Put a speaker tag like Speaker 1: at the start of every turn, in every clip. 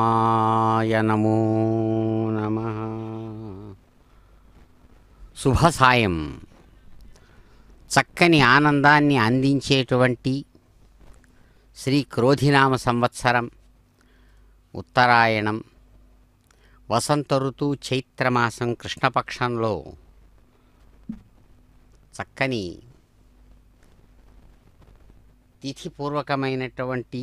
Speaker 1: నమో నమః. శుభ సాయం. చక్కని ఆనందాన్ని అందించేటువంటి శ్రీ క్రోధినామ సంవత్సరం ఉత్తరాయణం వసంత ఋతువు చైత్రమాసం కృష్ణపక్షంలో చక్కని తిథిపూర్వకమైనటువంటి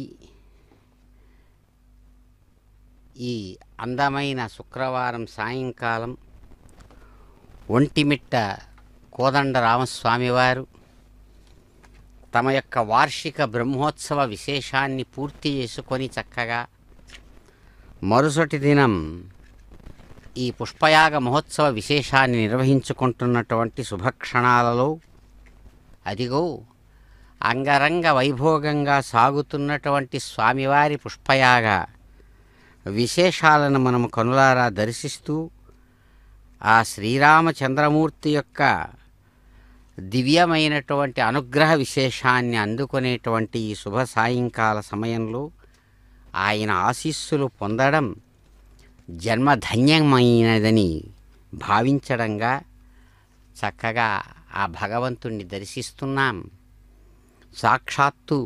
Speaker 1: ఈ అందమైన శుక్రవారం సాయంకాలం ఒంటిమిట్ట కోదండ రామస్వామివారు తమ యొక్క వార్షిక బ్రహ్మోత్సవ విశేషాన్ని పూర్తి చేసుకొని చక్కగా మరుసటి దినం ఈ పుష్పయాగ మహోత్సవ విశేషాన్ని నిర్వహించుకుంటున్నటువంటి శుభక్షణాలలో అదిగో అంగరంగ వైభోగంగా సాగుతున్నటువంటి స్వామివారి పుష్పయాగ విశేషాలను మనము కనులారా దర్శిస్తూ ఆ శ్రీరామచంద్రమూర్తి యొక్క దివ్యమైనటువంటి అనుగ్రహ విశేషాన్ని అందుకునేటువంటి ఈ శుభ సాయంకాల సమయంలో ఆయన ఆశీస్సులు పొందడం జన్మధన్యమైనదని భావించడంగా చక్కగా ఆ భగవంతుణ్ణి దర్శిస్తున్నాం. సాక్షాత్తు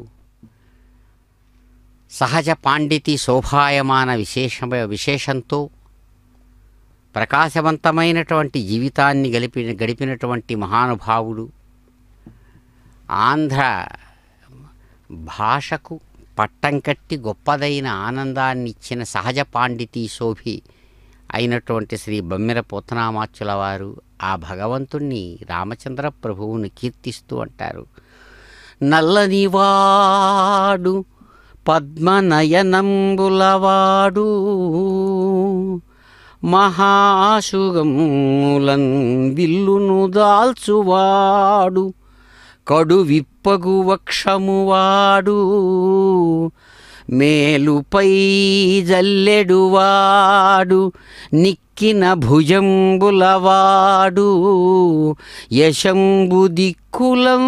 Speaker 1: సహజ పాండితి శోభాయమాన విశేషంతో ప్రకాశవంతమైనటువంటి జీవితాన్ని గడిపినటువంటి మహానుభావుడు, ఆంధ్ర భాషకు పట్టం కట్టి గొప్పదైన ఆనందాన్ని ఇచ్చిన సహజ పాండితి శోభి అయినటువంటి శ్రీ బమ్మెర పోతనామాచ్యుల వారు ఆ భగవంతుణ్ణి రామచంద్ర ప్రభువుని కీర్తిస్తూ అంటారు. నల్లనివాడు పద్మనయనంబులవాడు మహాశుగములన్ విల్లును దాల్చువాడు కడు విప్పగు వక్షమువాడు మేలుపై జల్లెడువాడు నిక్కిన భుజంబులవాడు యశంబు దిక్కులం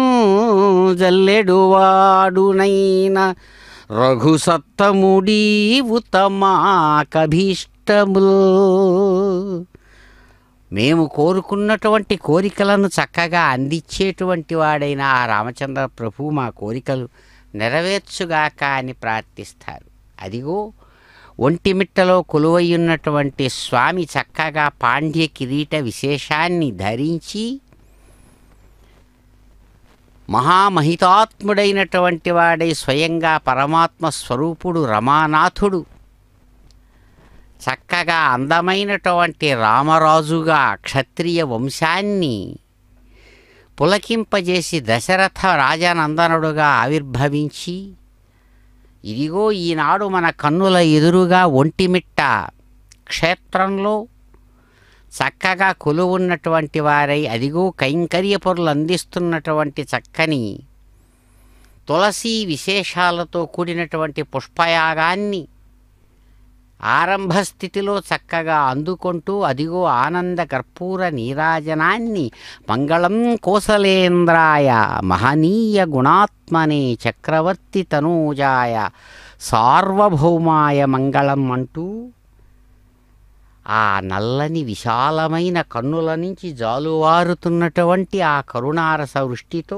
Speaker 1: జల్లెడువాడునైన రఘుసత్తముడీవు తమాకభీష్టముల్. మేము కోరుకున్నటువంటి కోరికలను చక్కగా అందించేటువంటి వాడైన ఆ రామచంద్ర ప్రభు మా కోరికలు నెరవేర్చుగాక అని ప్రార్థిస్తారు. అదిగో ఒంటిమిట్టలో కొలువయ్యున్నటువంటి స్వామి చక్కగా పాండ్య కిరీట విశేషాన్ని ధరించి మహామహితాత్ముడైనటువంటి వాడై స్వయంగా పరమాత్మ స్వరూపుడు రమానాథుడు చక్కగా అందమైనటువంటి రామరాజుగా క్షత్రియ వంశాన్ని పులకింపజేసి దశరథ రాజానందనుడుగా ఆవిర్భవించి ఇదిగో ఈనాడు మన కన్నుల ఎదురుగా ఒంటిమిట్ట క్షేత్రంలో చక్కగా కొలువున్నటువంటి వారై అదిగో కైంకర్య పొరులు అందిస్తున్నటువంటి చక్కని తులసి విశేషాలతో కూడినటువంటి పుష్పయాగాన్ని ఆరంభ స్థితిలో చక్కగా అందుకుంటూ అదిగో ఆనంద కర్పూర నీరాజనాన్ని మంగళం కోసలేంద్రాయ మహనీయ గుణాత్మనే చక్రవర్తి తనూజాయ సార్వభౌమాయ మంగళం అంటూ ఆ నల్లని విశాలమైన కన్నుల నుంచి జాలువారుతున్నటువంటి ఆ కరుణారస వృష్టితో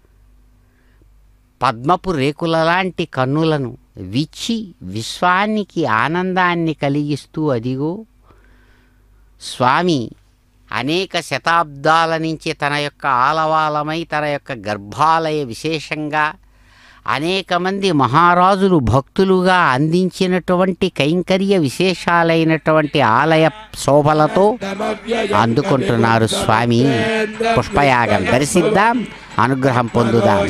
Speaker 1: పద్మపు రేకుల లాంటి కన్నులను విచ్చి విశ్వానికి ఆనందాన్ని కలిగిస్తూ అదిగో స్వామి అనేక శతాబ్దాల నుంచి తన యొక్క ఆలవాలమై తన యొక్క గర్భాలయ విశేషంగా అనేక మంది మహారాజులు భక్తులుగా అందించినటువంటి కైంకర్య విశేషాలైనటువంటి ఆలయ శోభలతో అందుకుంటున్నారు స్వామి. పుష్పయాగం దర్శిద్దాం, అనుగ్రహం పొందుదాం.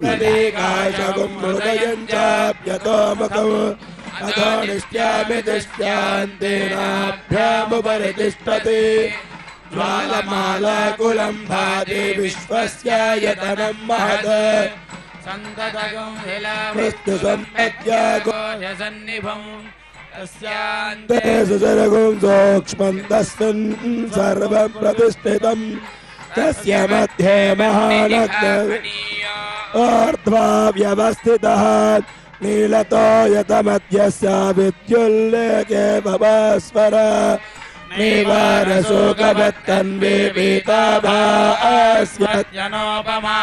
Speaker 2: సందదగం హిలామస్తు సంపద్యాగోయసన్నిభం తస్యాంతే సుసరగం సూక్ష్మందస్సన్ సర్వం ప్రతిష్ఠితం తస్య మధ్యే మహానగ్న ఊర్ధ్వా వ్యవస్థితః नीलतो यतमध्यस्य विद्युल्लेखे भवस्वर निवारशोकवत्तन्वे पीताभास्य
Speaker 3: जनोपमा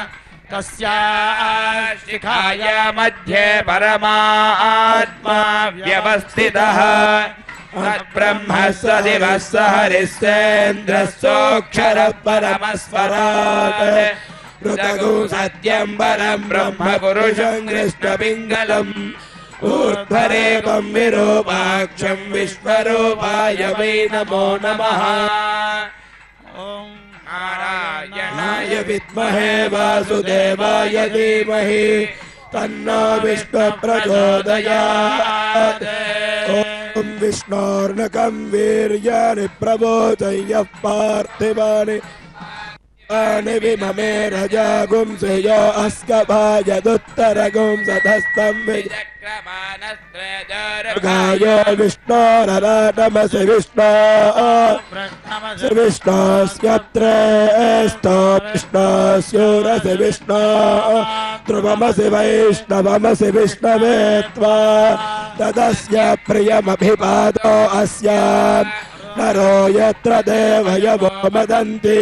Speaker 3: तस्याः शिखाय मध्ये परमात्मा व्यवस्थितः तद्ब्रह्म स दिवः स हरिश्चेन्द्रः सोऽक्षरः परमस्वराट् पृथगु सत्यं परं ब्रह्म पुरुषं कृष्णपिङ्गलम् ऊर्ध्वरेकं विरूपाक्षं विश्वरूपाय वै नमो नमः। ॐ नारायणाय विद्महे वासुदेवाय धीमहि तन्नो विष्णुः प्रचोदयात्। ॐ विष्णोर्नकं वीर्याणि प्रबोधयः पार्थिवानि विममे रजागुंसयो अस्कभायदुत्तरगुंसधस्तं विजक्रमानस्त्रेजो विष्णोरराटमसि विष्णोस्यत्रेष्टो विष्णोस्योरसि विष्णो ध्रुवमसि वैष्णवमसि विष्णवे त्वा तदस्य प्रियमभिपादो अस्य नरो यत्र देवयवो मदन्ति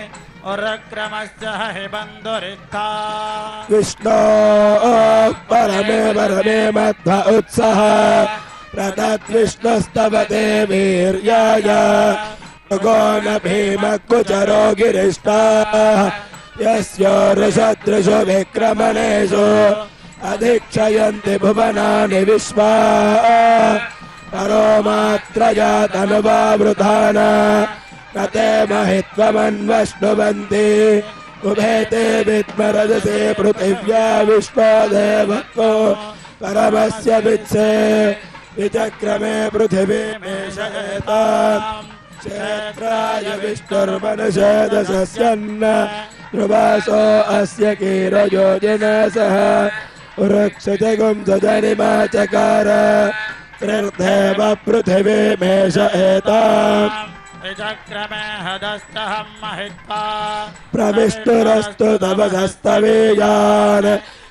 Speaker 3: बन्धुरित्था
Speaker 2: विष्णो परमे परमे मध्व उत्सः प्रतद्विष्णुस्तव देवीर्याय गो न भीमकुचरो गिरिष्टाः यस्य ऋषदृशो विक्रमणेषु अधिक्षयन्ति भुवनानि विश्वा परो मात्रया तनुवावृधाना कते महित्वमन्वष्णुवन्ति उभे ते विद्मरजसे पृथिव्या विश्वदेवत्वो परमस्य वित्से विचक्रमे पृथिवी मेषयेताम् क्षेत्राय विष्णुर्मनुषेदशस्यन्न ध्रुवासो अस्य कीरयोजनसः वृक्षजगुंसजनिमा चकार त्रिर्देव पृथिवी मेषयेताम्
Speaker 3: विचक्रमे हदस्तहं महित्वा
Speaker 2: प्रविष्टुरस्तु तवसस्तवेयान्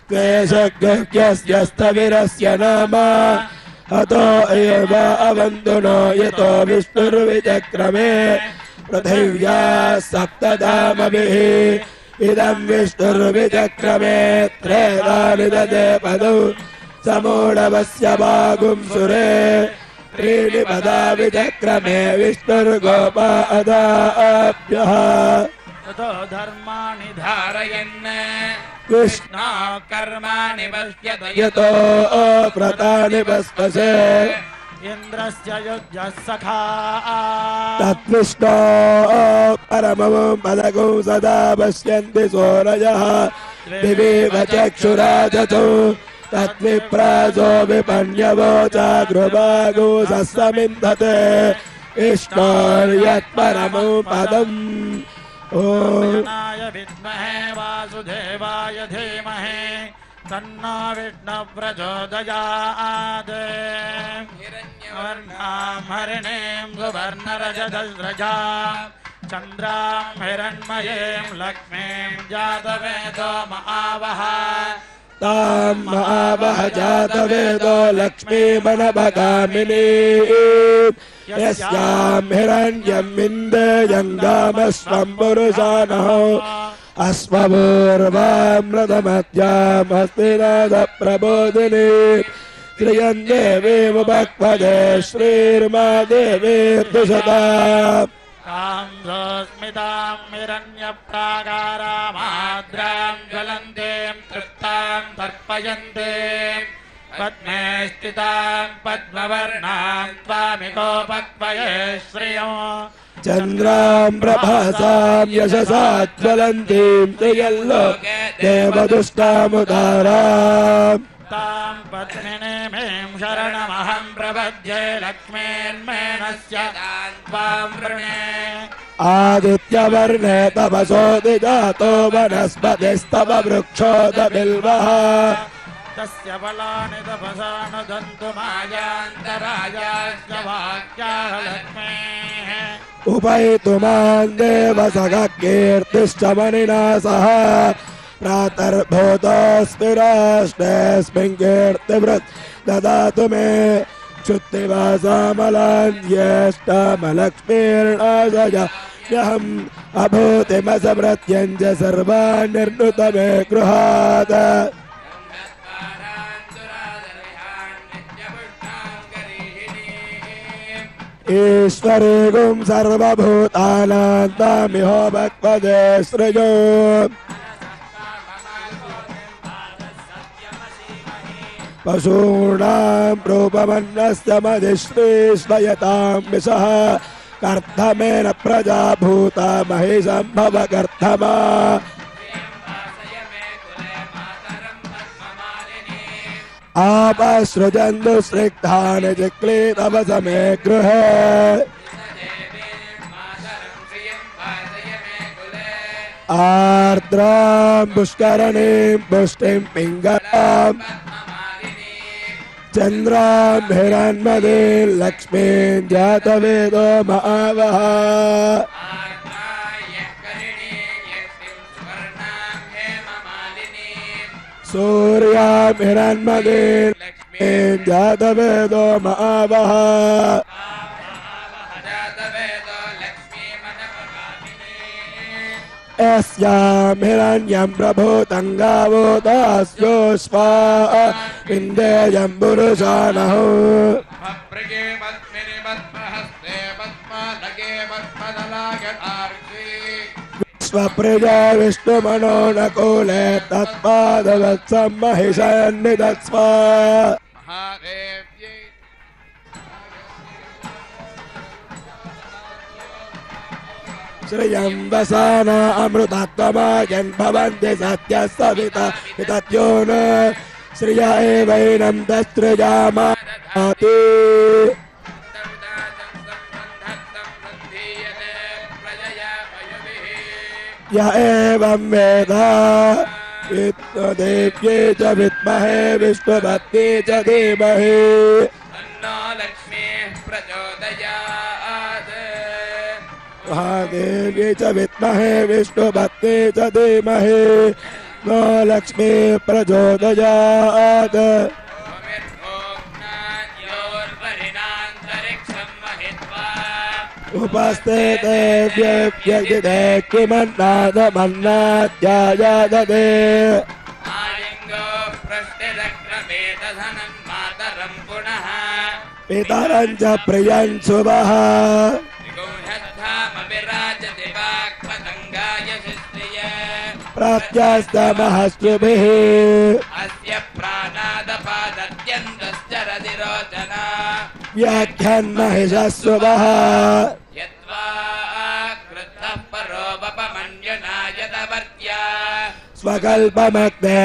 Speaker 2: क्लेशज्ञस्यस्तविरस्य नाम अतो एव अवन्दुनो यतो विष्णुर्विचक्रमे पृथिव्या सप्तधामभिः इदं विष्णुर्विचक्रमे त्रेधानि ददे पदौ समूढवस्य वागुंसुरे त्रीणि पदा विचक्रमे विष्णुर्गोपादाभ्यः
Speaker 3: ततो धर्माणि धारयन्
Speaker 2: कृष्णा
Speaker 3: कर्माणि पश्यत
Speaker 2: यतो व्रतानि भस्मसे
Speaker 3: इन्द्रस्य युज्यः सखा
Speaker 2: तद्विष्णो परमं पदगुं सदा पश्यन्ति सूरयः दिवीव चक्षुराजतो तद्विप्राजो विपण्यवो चागृभागो सस्समिन्धते विष्णोर्यत्परमं पदम् ॐ
Speaker 3: विद्महे वासुदेवाय धीमहि तन्नो विष्णुः प्रचोदयात्। हिरण्यवर्णां हरिणीं सुवर्णरजतस्रजां चन्द्रां हिरण्मयीं लक्ष्मीं जातवेदो महावः
Speaker 2: तां महावः जातवेदो लक्ष्मीमनभगामिनी यस्यां हिरण्यं विन्देयङ्गामश्वं पुरुषानः अश्वपूर्वामृतमध्याम् हस्तिनाथप्रबोधिनी श्रियं देवीमुपक्वदे श्रीर्मा देवीर्दुषताम्
Speaker 3: तां सोऽस्मितां हिरण्यप्राकारामाद्रां ज्वलन्तीं तृप्तां तर्पयन्तीं पद्मे स्थितां पद्मवर्णां त्वामिकोपक्वये श्रियो
Speaker 2: चन्द्रां प्रभासां यशसा ज्वलन्तीं त्रियल्लोके देवदुष्टामुदाराम्
Speaker 3: तां पद्मिनीं शरणमहं प्रपद्ये लक्ष्मीर्मेणस्य त्वां वृणे
Speaker 2: आदित्यवर्णे तपसोदिजातो वनस्पतिस्तव वृक्षोदबिल्वः
Speaker 3: तस्य फलानि तपसानुदन्तु मायान्तरायाश्च वाक्याः लक्ष्मीः
Speaker 2: उपैतुमान् देवसखः कीर्तिश्च मणिना सह प्रातर्भूतोऽस्मि राष्ट्रेऽस्मिन् कीर्तिवृत् ददातु मे क्षुत्तिवासामलान्येष्टामलक्ष्मीर्णाशयम् अभूतिमसमृत्यञ्च सर्वान् निर्नुत मे गृहात् ईश्वरे गुं सर्वभूतानां तामिहो भक्पदे सृजो पशूनां रूपमन्नस्य मदिश्रीश्वयतां विशः कर्धमेन प्रजा भूता महि सम्भव कर्धमा आपसृजन्तु स्निग्धानि जिक्लीतवस मे गृहे आर्द्रां पुष्करणीं पुष्टिं पिङ्गलाम् चन्द्रां हिरण्मदीं लक्ष्मीं जातवेदो महावः सूर्यां हिरण्मदीं लक्ष्मीं जातवेदो महावः यस्यां हिरण्यं प्रभूतं गावो दास्योऽश्वा इन्द्रेयं पुरुषाणः विश्वप्रिया विष्णुमनोनकूले तत्पादवत्सं महिषन्निधत्स्व श्रियं वसाना अमृतत्वमायन् भवन्ति सत्यसविता वितत्यो न श्रिय एवैनं तस्त्रिजामाति य एवं वेद विष्णुदेव्यै च विद्महे विष्णुपत्न्यै च धीमहि महादेव्यै च विद्महे विष्णुपत्न्यै च धीमहि नो लक्ष्मी प्रचोदयात् उपस्थे देव्यव्यजिते किमन्नादमन्नाध्यायाददे पितरं च प्रियं शुभः प्राप्यास्तमहस्त्रिभिः अस्य प्राणादपादत्यन्तश्च रतिरोचना व्याख्यान्महिषस्वः यद्वा कृतः परोपमन्यनायतवर्त्या स्वकल्पमग्ने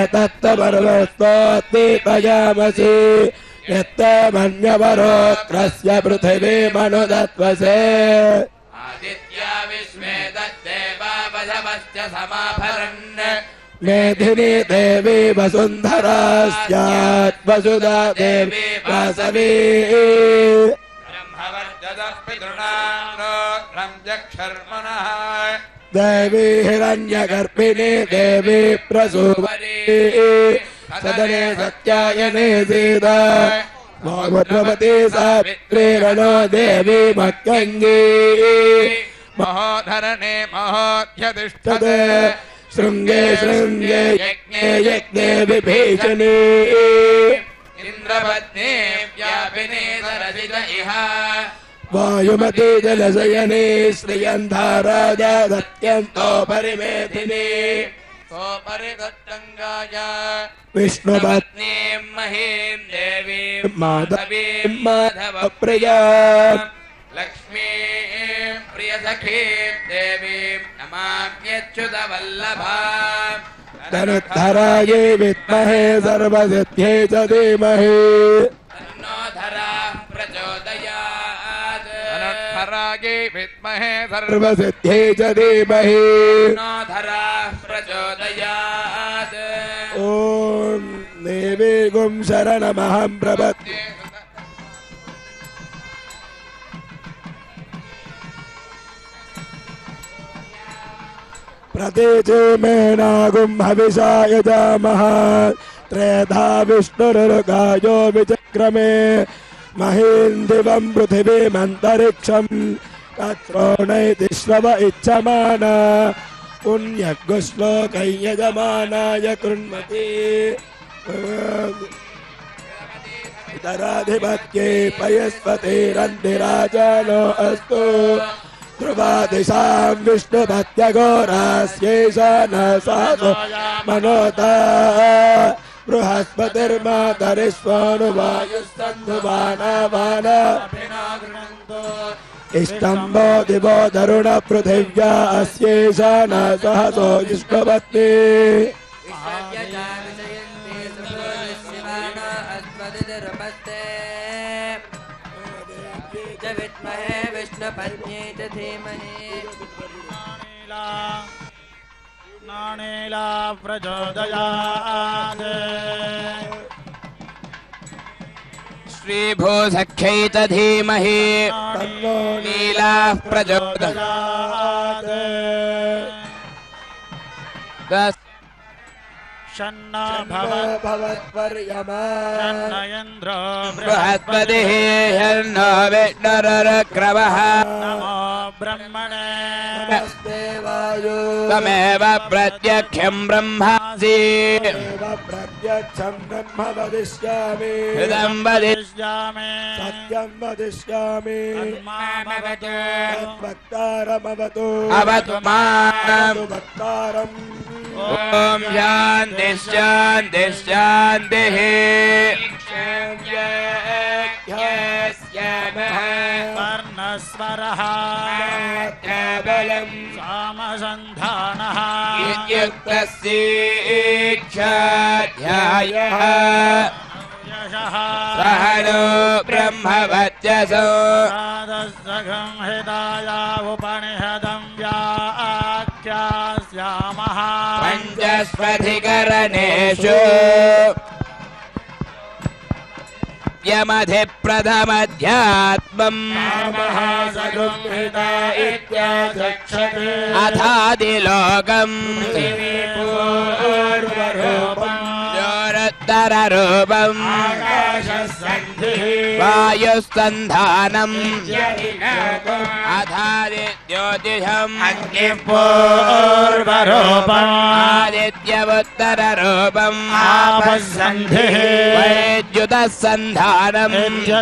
Speaker 2: तत्त्वपर्वस्तोत्तीतयामसि यत्तमन्यवरोक्रस्य पृथिवीमनुदत्वसे आदित्या विश्वे तद्देवावधवश्च समाभरन् मेधिनी देवी वसुन्धरा स्यात् वसुधा देवी वासवी ब्रह्मवर्चदः पितॄणां जक्षर्मणः देवी हिरण्यगर्भिणी देवी प्रसूवरी सदने सत्यायने सीता भगवती सावित्री रणो देवी मह्यङ्गी महोधरणे महोध्यतिष्ठते शृङ्गे शृङ्गे यज्ञे यज्ञे विभीषणे इन्द्रपत्नी व्यापिने सरसिज इह वायुमती जलशयने श्रियन्धाराजा सत्यन्तो परिमेधिने सोपरिदत्तङ्गाय विष्णुपत्नीं महीं देवीं माधवीं माधवप्रिया लक्ष्मीं प्रियसखीं देवीं नमाम्यच्युतवल्लभां धनुद्धरायै विद्महे सर्वसिद्ध्यै च धीमहि तन्नो धराः प्रचोदयात् धनुद्धरायै विद्महे सर्वसिद्ध्यै च धीमहि तन्नो धराः प्रचोदयात् ॐ देवी गुं शरणमहं प्रपद्ये प्रतीचे मे नागुं हविषा यजामः त्रेधा विष्णुरुगायो विचक्रमे महीन् दिवं पृथिवीमन्तरिक्षं तत्रोणैति श्रव इच्छमाना पुण्यगुश्लोकै यजमानाय कृण्वति इतराधिपत्ये पयस्पतिरन्तिराजानो अस्तु ध्रुवादिशां विष्णुभक्त्यघोरास्यैशानः सासो मनोता बृहस्पतिर्मातरिष्वानुवायुस्तन्धुवानावाना इष्टम्बो दिवो धरुण पृथिव्या अस्यैशानः सहसो विष्णुपत्नी
Speaker 4: विद्महे विष्णुपत्न्यै च धीमहि
Speaker 3: नानीला प्रचोदयात्
Speaker 5: श्रीभूसख्यै च धीमहि नीला प्रचोदयात्
Speaker 3: शन्नो भवत्पर्यमा शन्न इन्द्रो
Speaker 5: बृहस्पतिः शन्नो विष्णुरुक्रमः
Speaker 3: नमो ब्रह्मणे
Speaker 5: तमेव प्रत्यक्षं ब्रह्मासि
Speaker 2: प्रत्यक्षं ब्रह्म वदिष्यामि
Speaker 5: हृदं वदिष्यामि
Speaker 3: वदिष्यामि
Speaker 2: सत्यं वदिष्यामि
Speaker 3: मामवतु
Speaker 2: वक्तारमवतु
Speaker 5: अवतु माम्
Speaker 2: वक्तारम्
Speaker 5: ॐ शान्ति शान्ति शान्तिः
Speaker 3: वर्णस्वरः
Speaker 5: बलम्
Speaker 3: सामसन्धानः
Speaker 5: इत्युक्तस्येच्छाध्यायः
Speaker 3: यशः
Speaker 5: सह नो ब्रह्मवत्यसो
Speaker 3: संहिताया उपनिषदं व्याख्यास्यामः
Speaker 5: पञ्चस्वधिकरणेषु यमधिप्रथमध्यात्मम्
Speaker 3: महासंहिता इत्याचक्षते
Speaker 5: अथादिलोकम् जोरुत्तररूपम्
Speaker 3: आकाशसन्धिः
Speaker 5: वायुस्सन्धानम् अथादिज्योतिषम्
Speaker 3: अग्निपूर्वरूपम्
Speaker 5: आदित्यवुत्तररूपम्
Speaker 3: आपस्सन्धिः
Speaker 5: वैद्युतः सन्धानम्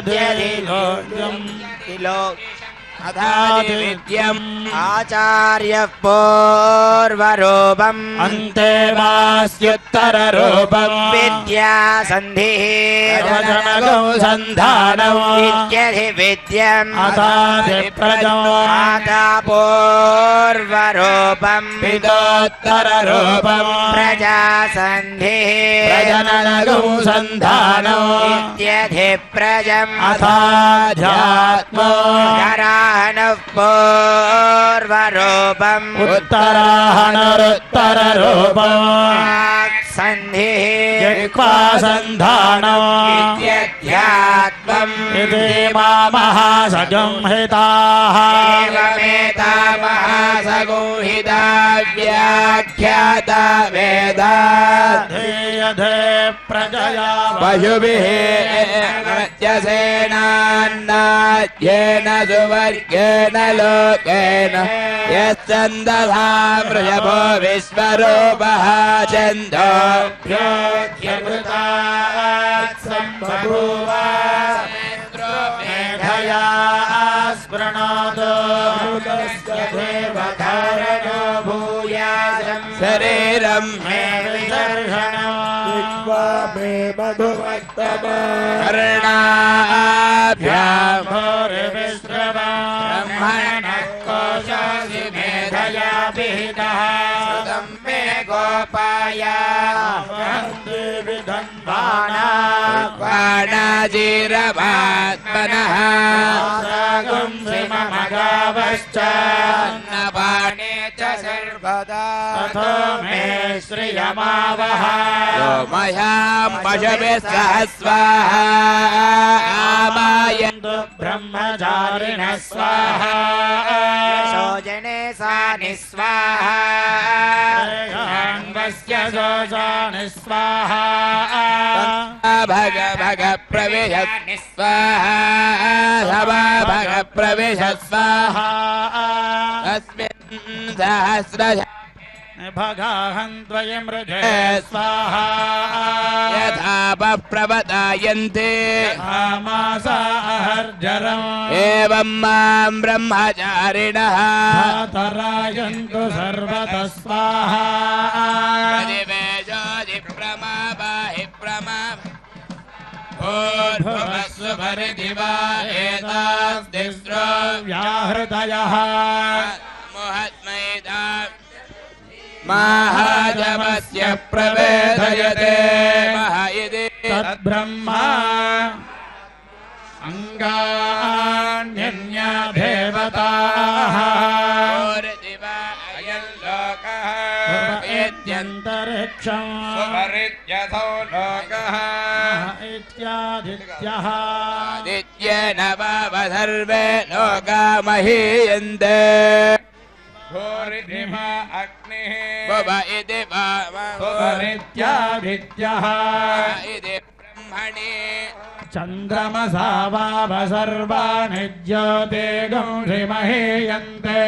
Speaker 5: अथादिविद्यम्
Speaker 4: आचार्यः पूर्वरूपम्
Speaker 3: अन्ते वास्युत्तररूपम्
Speaker 4: विद्या सन्धिः
Speaker 3: रजनगौ सन्धानम्
Speaker 4: इत्यधिविद्यम्
Speaker 3: अथादिप्रजम्
Speaker 4: माता पूर्वरूपम्
Speaker 3: पितोत्तररूपम्
Speaker 4: प्रजा सन्धिः
Speaker 3: प्रजनगौ सन्धानम्
Speaker 4: इत्यधिप्रजम्
Speaker 3: अथाध्यात्मो
Speaker 4: कराहनः पूर्वरूपम्
Speaker 3: उत्तराहणरुत्तररूपम्
Speaker 4: सन्धिः
Speaker 3: जिह्वा सन्धानम्
Speaker 4: इत्यध्यात्मम्
Speaker 3: इति महासंहिताः
Speaker 5: एवमेता महासंहिता व्याख्याता वेदा
Speaker 3: धीयधे प्रजया
Speaker 5: पशुभिः मत्यसेनान्नाद्येन सुवर्गेण लोकेन यच्छन्दसा वृषभो विश्वरूपः छन्दोभ्योऽध्यमृतात् सम्बभूव
Speaker 3: मेधया स्मृणोतु देवधारणो भूयासं
Speaker 5: शरीरम्
Speaker 3: मे विदर्शनम्
Speaker 2: मे मधुमत्तमा
Speaker 5: कर्णाभ्याम्
Speaker 3: ब्रह्मणः कोशासि मेधया विहितः
Speaker 5: मे गोपाय बाणाजीरवात्मनः
Speaker 3: मगावश्च
Speaker 5: बाणे च सर्वदा
Speaker 3: मे श्रियमावह
Speaker 5: मह्यां पशुभिः सहस्व स्वाहा आमायन्तु
Speaker 3: ब्रह्मचारिणः स्वाहा
Speaker 4: शोजने सा निस्वाहा
Speaker 3: वस्य शोषाणि स्वाहा
Speaker 5: भग भग प्रवेश स्वाहा सभा भग प्रवेश स्वाहा अस्मिन् सहस्रश
Speaker 3: भगाहं त्वयमृधे स्वाहा
Speaker 5: यथा प्रवदायन्ते
Speaker 3: आमासाहर्जरम्
Speaker 5: एवं मां ब्रह्मचारिणः
Speaker 3: तरायन्तु सर्वतः स्वाहा
Speaker 5: प्रतिवेशोऽधि प्रमापाहि प्रमा भूर्भुवस्व परिदिवा एतास्तिस्रो
Speaker 3: व्याहृतयः
Speaker 5: मोहत्मैदा महाजमस्य प्रवेदयते मह इति
Speaker 3: तद्ब्रह्मा अंगान्यन्या देवताः इत्यन्तरिक्षम्
Speaker 5: सुपरित्यथो लोकः
Speaker 3: इत्यादित्यः
Speaker 5: आदित्येन वाव सर्वे लोका महीयन्ते भूरिमा अग्निः भव इति
Speaker 3: सुपरित्यादित्यः
Speaker 5: इति ब्रह्मणि
Speaker 3: चन्द्रमसा वाव सर्वाणि ज्योतिर्गुंसिमहीयन्ते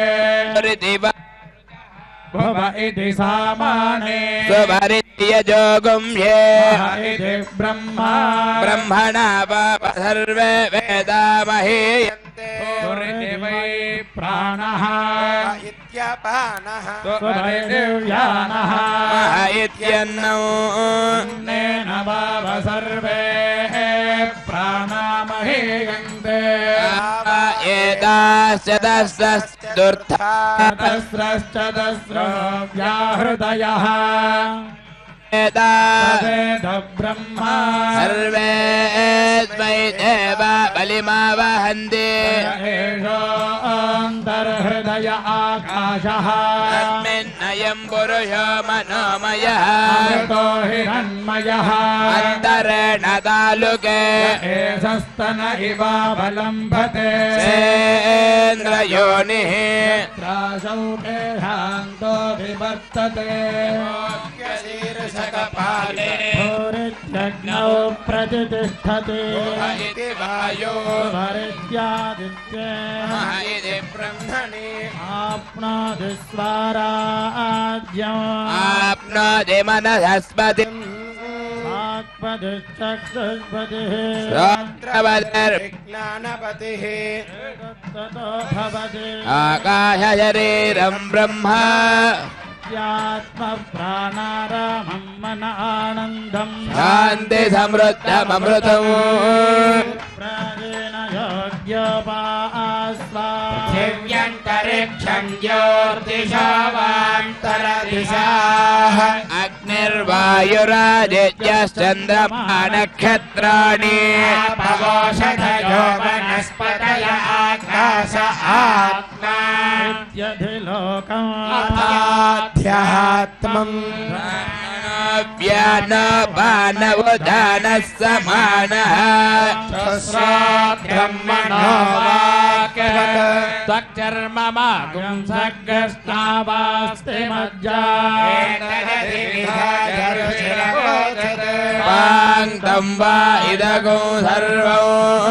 Speaker 3: भव इति सामाने
Speaker 5: सुपरित्यजोगुंहे
Speaker 3: इति ब्रह्मा
Speaker 5: ब्रह्मणा वाव सर्वे वेदा महीयन्ते
Speaker 3: वै प्राणः
Speaker 4: इत्यपानः
Speaker 3: सुपरिव्यानः
Speaker 5: मह इत्यन्नौ
Speaker 3: अन्नेन वाव सर्वे प्राणामहीयन्ते
Speaker 5: एताश्च दशस्तुर्था
Speaker 3: तस्रश्च दस्रो व्याहृतयः
Speaker 5: एताः
Speaker 3: ब्रह्मा
Speaker 5: सर्वे स्मै देव बलिमावहन्ति
Speaker 3: एषोऽन्तर्हृदय आकाशः
Speaker 5: तस्मिन्नयं पुरुषो मनोमयः
Speaker 3: अमृतो हिरण्मयः
Speaker 5: अन्तरेण तालुके
Speaker 3: एषस्तन इवावलम्बते
Speaker 5: सेन्द्रयोनिः
Speaker 3: त्रासौ देहान्तो विवर्तते भूरित्यग्नौ प्रतिष्ठते
Speaker 5: इति वायो
Speaker 3: भरित्यादित्ये
Speaker 5: इति ब्रह्मणि
Speaker 3: आप्नोति स्वाराज्यम्
Speaker 5: आप्नोति मनसस्पतिम्
Speaker 3: आत्मदिश्चक्षुष्पतिः
Speaker 5: श्रोत्रवदर्विज्ञानपतिः
Speaker 3: ततो भवति
Speaker 5: आकाशशरीरं ब्रह्म
Speaker 3: आत्मप्राणारामं मन आनन्दम्
Speaker 5: शान्ति समृद्धममृतम्
Speaker 3: प्राणेन योग्योपास्वा
Speaker 4: दिव्यन्तरिक्षं ज्योतिषावान्तरदिशाः
Speaker 5: अग्निर्वायुरादित्यश्चन्द्रमा नक्षत्राणि
Speaker 4: पवोषधयो वनस्पतय आकाश आत्मा
Speaker 3: इत्यधिलोकम्
Speaker 4: अध्यात्मम्
Speaker 5: व्यानपानवदानः समानः
Speaker 3: ब्रह्मणो वाक्यः त्वक्चर्ममागुं सर्गस्तावास्ति मज्जा
Speaker 5: पाङ्क्तं वा इदगो सर्वं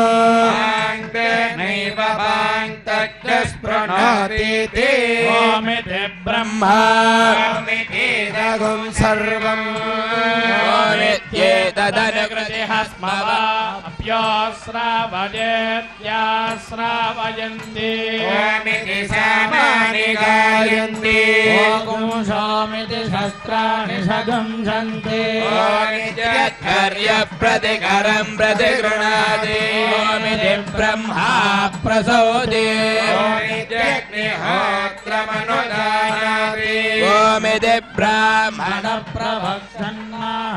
Speaker 3: नैव पाङ्क्तस्पृणोतीति ओमिति ब्रह्मा
Speaker 4: ओमितीदगुं सर्वम्
Speaker 5: ओमित्येतदनुकृतिः
Speaker 3: स्मवाप्योऽस्रावयेत्यास्रावयन्ति
Speaker 4: ओमिति सामानि गायन्ति
Speaker 3: ओगुंसोमिति शस्त्राणि सगुंसन्ति
Speaker 5: ओमित्यत्कर्यप्रतिकरं प्रतिगृह्णाति ओमिति ब्रह्मा प्रसौति
Speaker 4: ओमित्यग्निहोत्रमनुदानाति
Speaker 5: ओमिति ब्राह्मण
Speaker 3: प्रवक्षन्नाह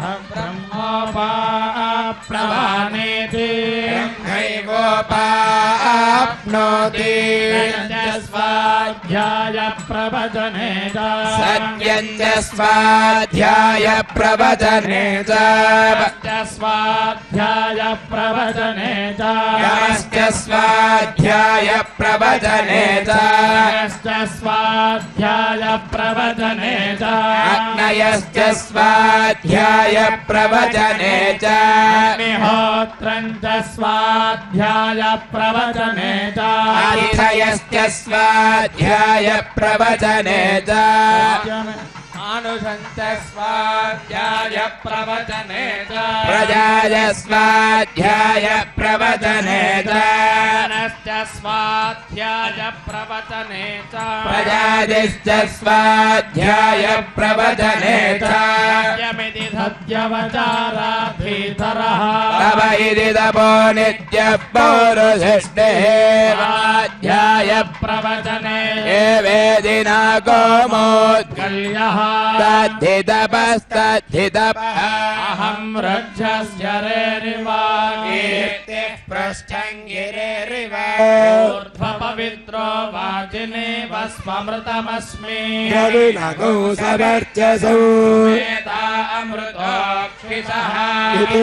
Speaker 3: ब्रह्मोपाप्नवानेति
Speaker 4: ब्रह्मैवोपाप्नोति
Speaker 3: स्वाध्याय प्रवचने च
Speaker 5: सत्यं च स्वाध्याय प्रवचने च
Speaker 3: स्वाध्याय प्रवचने च
Speaker 5: यमश्च स्वाध्याय प्रवचने च
Speaker 3: स्वाध्याय प्रवचने च
Speaker 5: अग्नयश्च स्वाध्याय प्रवचने च
Speaker 3: अग्निहोत्रं च स्वाध्याय प्रवचने च
Speaker 5: अतिथयश्च स्वाध्याय प्रवचने च
Speaker 3: मानुषञ्च स्वाध्याय प्रवचने च
Speaker 5: प्रजाय स्वाध्याय प्रवचने च
Speaker 3: नश्च स्वाध्याय प्रवचने च
Speaker 5: प्रजादिश्च स्वाध्याय प्रवचने च
Speaker 3: यमिति सत्यवचाराधीतरः
Speaker 5: तव इति तपो नित्यः पौरुषष्टिः स्वाध्याय
Speaker 3: प्रवचने
Speaker 5: वेदिना कोमोद्गल्यः तद्धितपस्तद्धितपः
Speaker 3: अहं रक्षस्य रेरिवाकीर्तिः
Speaker 4: पृष्ठङ्गिरेरिव
Speaker 3: ऊर्ध्वपवित्रो वाजिने वस्वमृतमस्मि
Speaker 2: रविनगो समर्चसौ
Speaker 3: वेदा अमृतोक्षिषः
Speaker 2: इति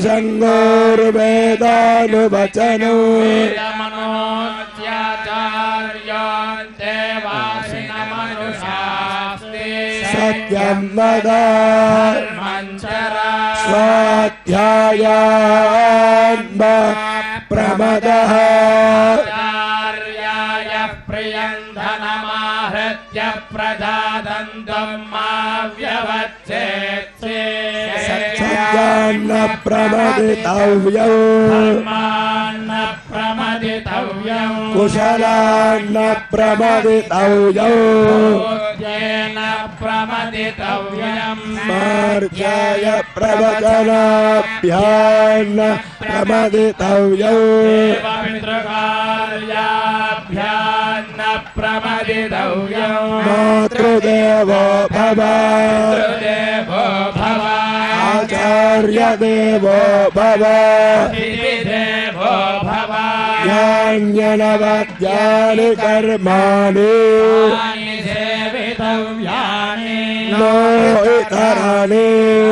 Speaker 2: त्रिसङ्गोर्वेदानुवचनो
Speaker 3: वेदमनोज्याचार्योऽन्ते वासिनमनुषास्ते
Speaker 2: सत्यं वदा
Speaker 3: मञ्चरा
Speaker 2: स्वाध्यायान्म प्रमदः
Speaker 3: आचार्याय प्रियं धनमाहृत्य प्रजादन्तं मा व्यवच्छेत्से
Speaker 2: सत्यान्न प्रमदितव्यौ
Speaker 3: धर्मान्न प्रमदितव्यं
Speaker 2: कुशलान्न प्रमदितव्यौ
Speaker 3: पूज्येन प्रमदितव्यं
Speaker 2: मार्गाय प्रवचनाभ्यान्न प्रमदितव्यौ
Speaker 3: देवपितृकार्याभ्यान्न प्रमदितव्यं
Speaker 2: मातृदेवो भव
Speaker 3: देवो भव
Speaker 2: आचार्यदेवो भव
Speaker 3: देवो भव
Speaker 2: यान्यनवद्यानि कर्माणि
Speaker 3: यानि सेवितव्यानि
Speaker 2: नो इतराणि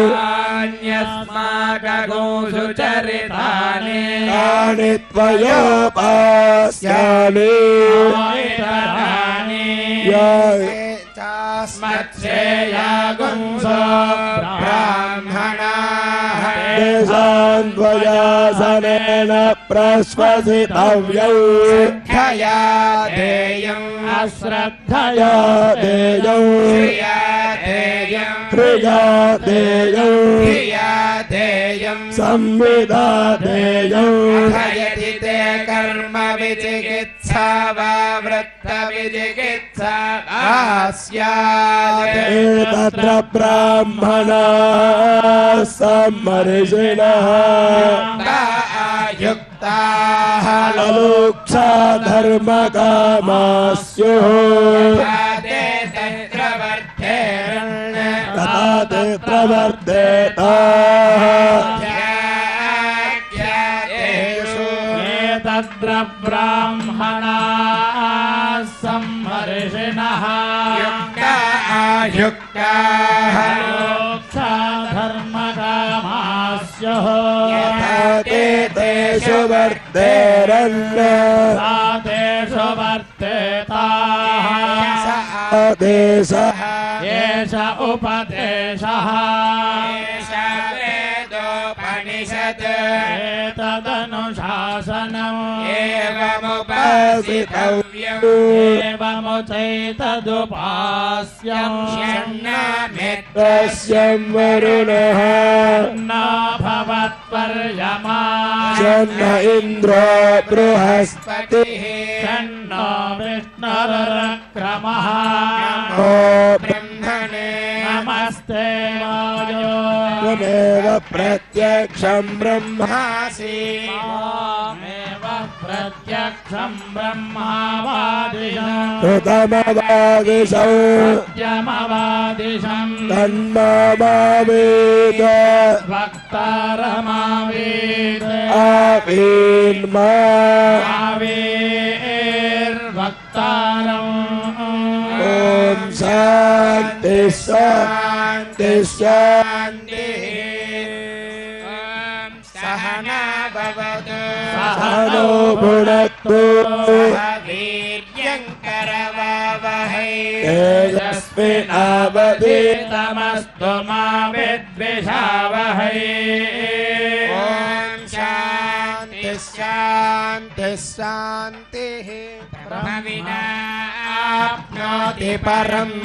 Speaker 3: अन्यस्माकगोषु चरितानि
Speaker 2: तानि त्वयोपास्यामि
Speaker 3: इतराणि मत्स्येयागुंसो ब्राह्मणाः
Speaker 2: तेषां त्वयासनेन प्रश्वसितव्यौ
Speaker 4: खया देयम्
Speaker 3: अश्रद्धया
Speaker 2: देयौ
Speaker 4: क्रिया देयम्
Speaker 2: क्रिया देयौ
Speaker 4: क्रिया देयम्
Speaker 2: संविदा देयौ
Speaker 4: यदि ते कर्म विचिकित्सा वा वृत्तविचिकित्सा वा स्यात्
Speaker 2: एतत्र ब्राह्मणाः सम्मर्षिणः
Speaker 4: युक्ताः
Speaker 2: ललुक्षा धर्मकामाः स्युः
Speaker 4: तत्र वर्धेरन्
Speaker 2: तथा ते प्रवर्धेताः
Speaker 3: तत्र ब्राह्मणाः सम्मर्षिणः
Speaker 4: युक्ताः
Speaker 3: धर्मकामास्युः
Speaker 2: ते तेषु वर्धेरन्
Speaker 3: तेषु वर्तेताः
Speaker 2: देशः
Speaker 3: एष उपदेशः
Speaker 4: वेदोपनिषत्
Speaker 3: एतदनुशासनम्
Speaker 4: एवमुपासितव्यम्
Speaker 3: एवमुचैतदुपास्यम्
Speaker 2: तस्यं वरुणः
Speaker 3: न भवत्पर्यमा
Speaker 2: शन्न इन्द्रो बृहस्पतिः
Speaker 3: षण्णो विष्णुरक्रमः
Speaker 2: ओ
Speaker 4: ब्रह्मणे
Speaker 3: नमस्ते वायो
Speaker 2: त्वमेव प्रत्यक्षं ब्रह्मा
Speaker 4: भासि
Speaker 3: मामेव प्रत्यक्षं ब्रह्मावादिशम्
Speaker 2: कृतमवादिशौ
Speaker 3: सत्यमवादिशम्
Speaker 2: तन्मावेद
Speaker 3: वक्तारमावेद
Speaker 2: आवीन्मा
Speaker 3: आवेर्वक्तारम्
Speaker 2: शान्ति शान्ति
Speaker 4: सहना भवतु
Speaker 2: सहनो भुनक्तु
Speaker 4: वीर्यङ्करवावहै
Speaker 2: तेजस्विनावधीतमस्तु
Speaker 3: मा विद्विषावहै
Speaker 4: ॐ शान्ति शान्ति शान्तिः ब्रह्मविदाप्नोति परम्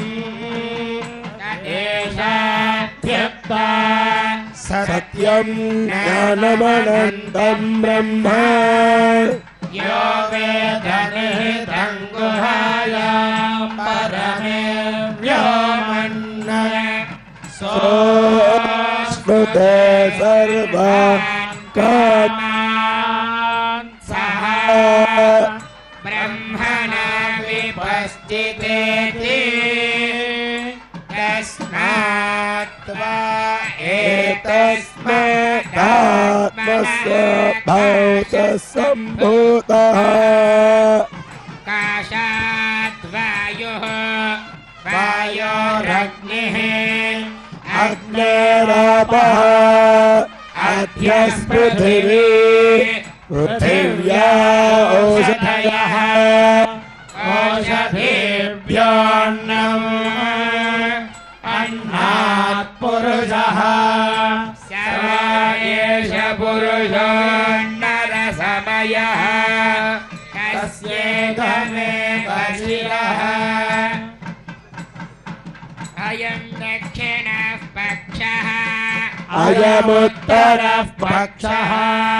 Speaker 3: एषात्यक्ता
Speaker 2: सत्यं ज्ञानमनन्तं ब्रह्म
Speaker 4: यो वेदनिहितं गुहायां परमे व्योमन्न
Speaker 2: सोऽश्नुते सर्वान्
Speaker 3: कामान्
Speaker 4: सः ब्रह्मणा विपश्चितेति तस्मात्त्वा
Speaker 2: एतस्मादात्मस्य भवतः सम्भूतः
Speaker 4: काशात् वायुः वायोरग्निः
Speaker 2: अग्नेरापः अध्यस्पृथिवी पृथिव्या ओषधयः
Speaker 3: ओषधेभ्योऽन्नम् अन्नात् पुरुषः
Speaker 4: स एष पुरुषो नरसमयः कस्येदमेव शिरः अयं दक्षिणः पक्षः
Speaker 2: अयमुत्तरः
Speaker 3: पक्षः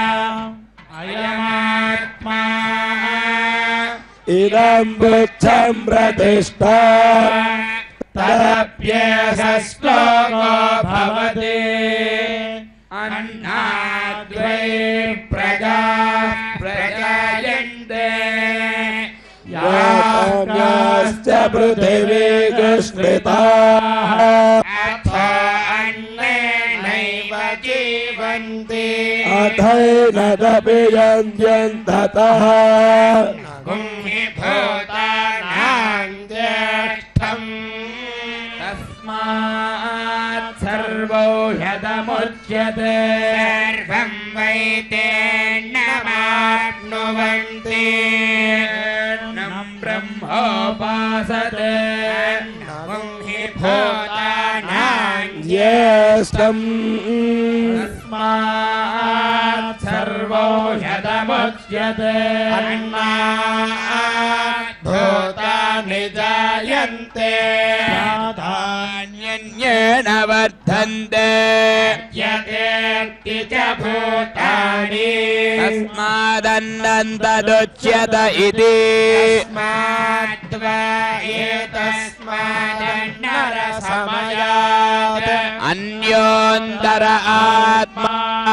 Speaker 3: अयमात्मा
Speaker 2: इदं बुद्धं प्रतिष्ठा
Speaker 3: तदप्येषश्लोको भवति
Speaker 4: अन्नाद्वै प्रजा प्रजायन्ते
Speaker 2: याम्याश्च पृथिवी दुष्कृताः
Speaker 4: अथ अन्नेनैव जीवन्ति
Speaker 2: अथैनदपि यन्त्यन्ततः
Speaker 4: गुंहि भूतानां ज्येष्ठम्
Speaker 3: तस्मात् सर्वौषधमुच्यते
Speaker 4: सर्वं वै तेन्नमाप्नुवन्ति
Speaker 3: ब्रह्मोपासते
Speaker 4: गुंहि भूतानां
Speaker 2: ज्येष्ठम्
Speaker 3: तस्मात् सर्वौषधमुच्यते
Speaker 4: अन्नात् भूतानि जायन्ते
Speaker 5: प्राधान्यन्येन वर्धन्ते
Speaker 4: यदेति च भूतानि
Speaker 5: तस्मादन्नन्तदुच्यत इति
Speaker 4: तस्माद्वा एतस्मादन्नरसमयात्
Speaker 5: अन्योऽन्तर आत्मा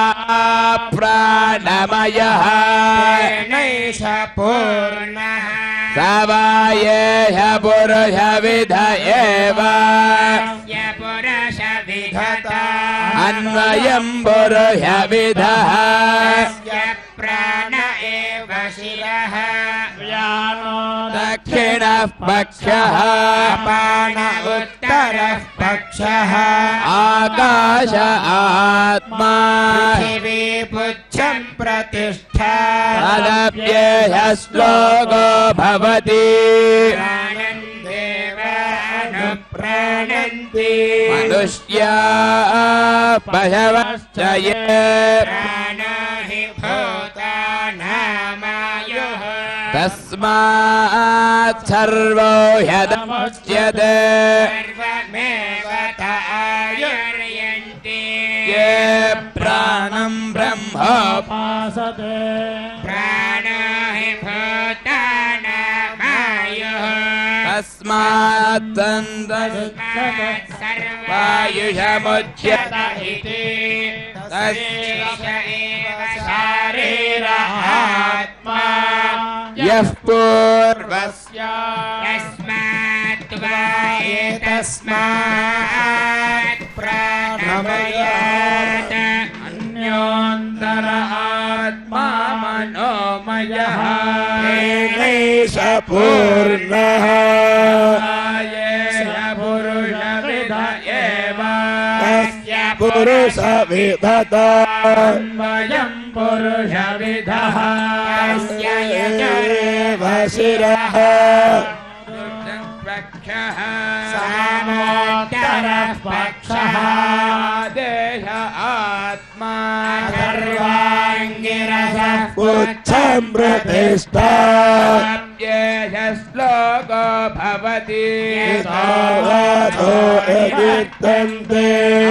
Speaker 5: प्राणमयः
Speaker 4: तेनैष पूर्णः
Speaker 5: स वा एष पुरुषविध एव
Speaker 4: य पुरुषविधता
Speaker 5: अन्वयं पुरुषविधः
Speaker 4: य प्राण एव शिरः
Speaker 5: दक्षिणः पक्षः
Speaker 4: अपान उत्तरः पक्षः
Speaker 5: आकाश आत्मा
Speaker 4: पृथिवी पुच्छं प्रतिष्ठा
Speaker 5: तदप्येष श्लोको भवति
Speaker 4: प्राणं देवानुप्राणन्ति
Speaker 5: मनुष्या पशवश्च ये
Speaker 4: प्राणो हि भूतानामायुः
Speaker 5: तस्मात् सर्वो ह्यदमुच्यते
Speaker 4: सर्वमेव आयुर्यन्ति
Speaker 5: ये प्राणं ब्रह्मोपासते
Speaker 3: उपासते
Speaker 4: प्राणो हि भूतानामायुः
Speaker 5: तस्मात्
Speaker 4: वायुषमुच्यत इति तस्यैष एव शारीरः आत्मा
Speaker 5: यः पूर्वस्य
Speaker 4: यस्मात् वा एतस्मात् प्राणमयात्
Speaker 3: अन्योऽन्तर आत्मा मनोमयः
Speaker 2: तेनैष पूर्णः
Speaker 3: येष पुरुषविद
Speaker 2: पुरुष विधता
Speaker 3: वयं पुरुषविदः
Speaker 4: तस्य
Speaker 2: एव शिरः
Speaker 4: पक्षः
Speaker 3: सामोत्तरः पक्षः
Speaker 5: देह आत्मा
Speaker 3: सर्वाङ्गिरसः
Speaker 2: पुच्छं प्रतिष्ठा
Speaker 5: येष श्लोको भवति
Speaker 2: तावतो यदित्तन्ते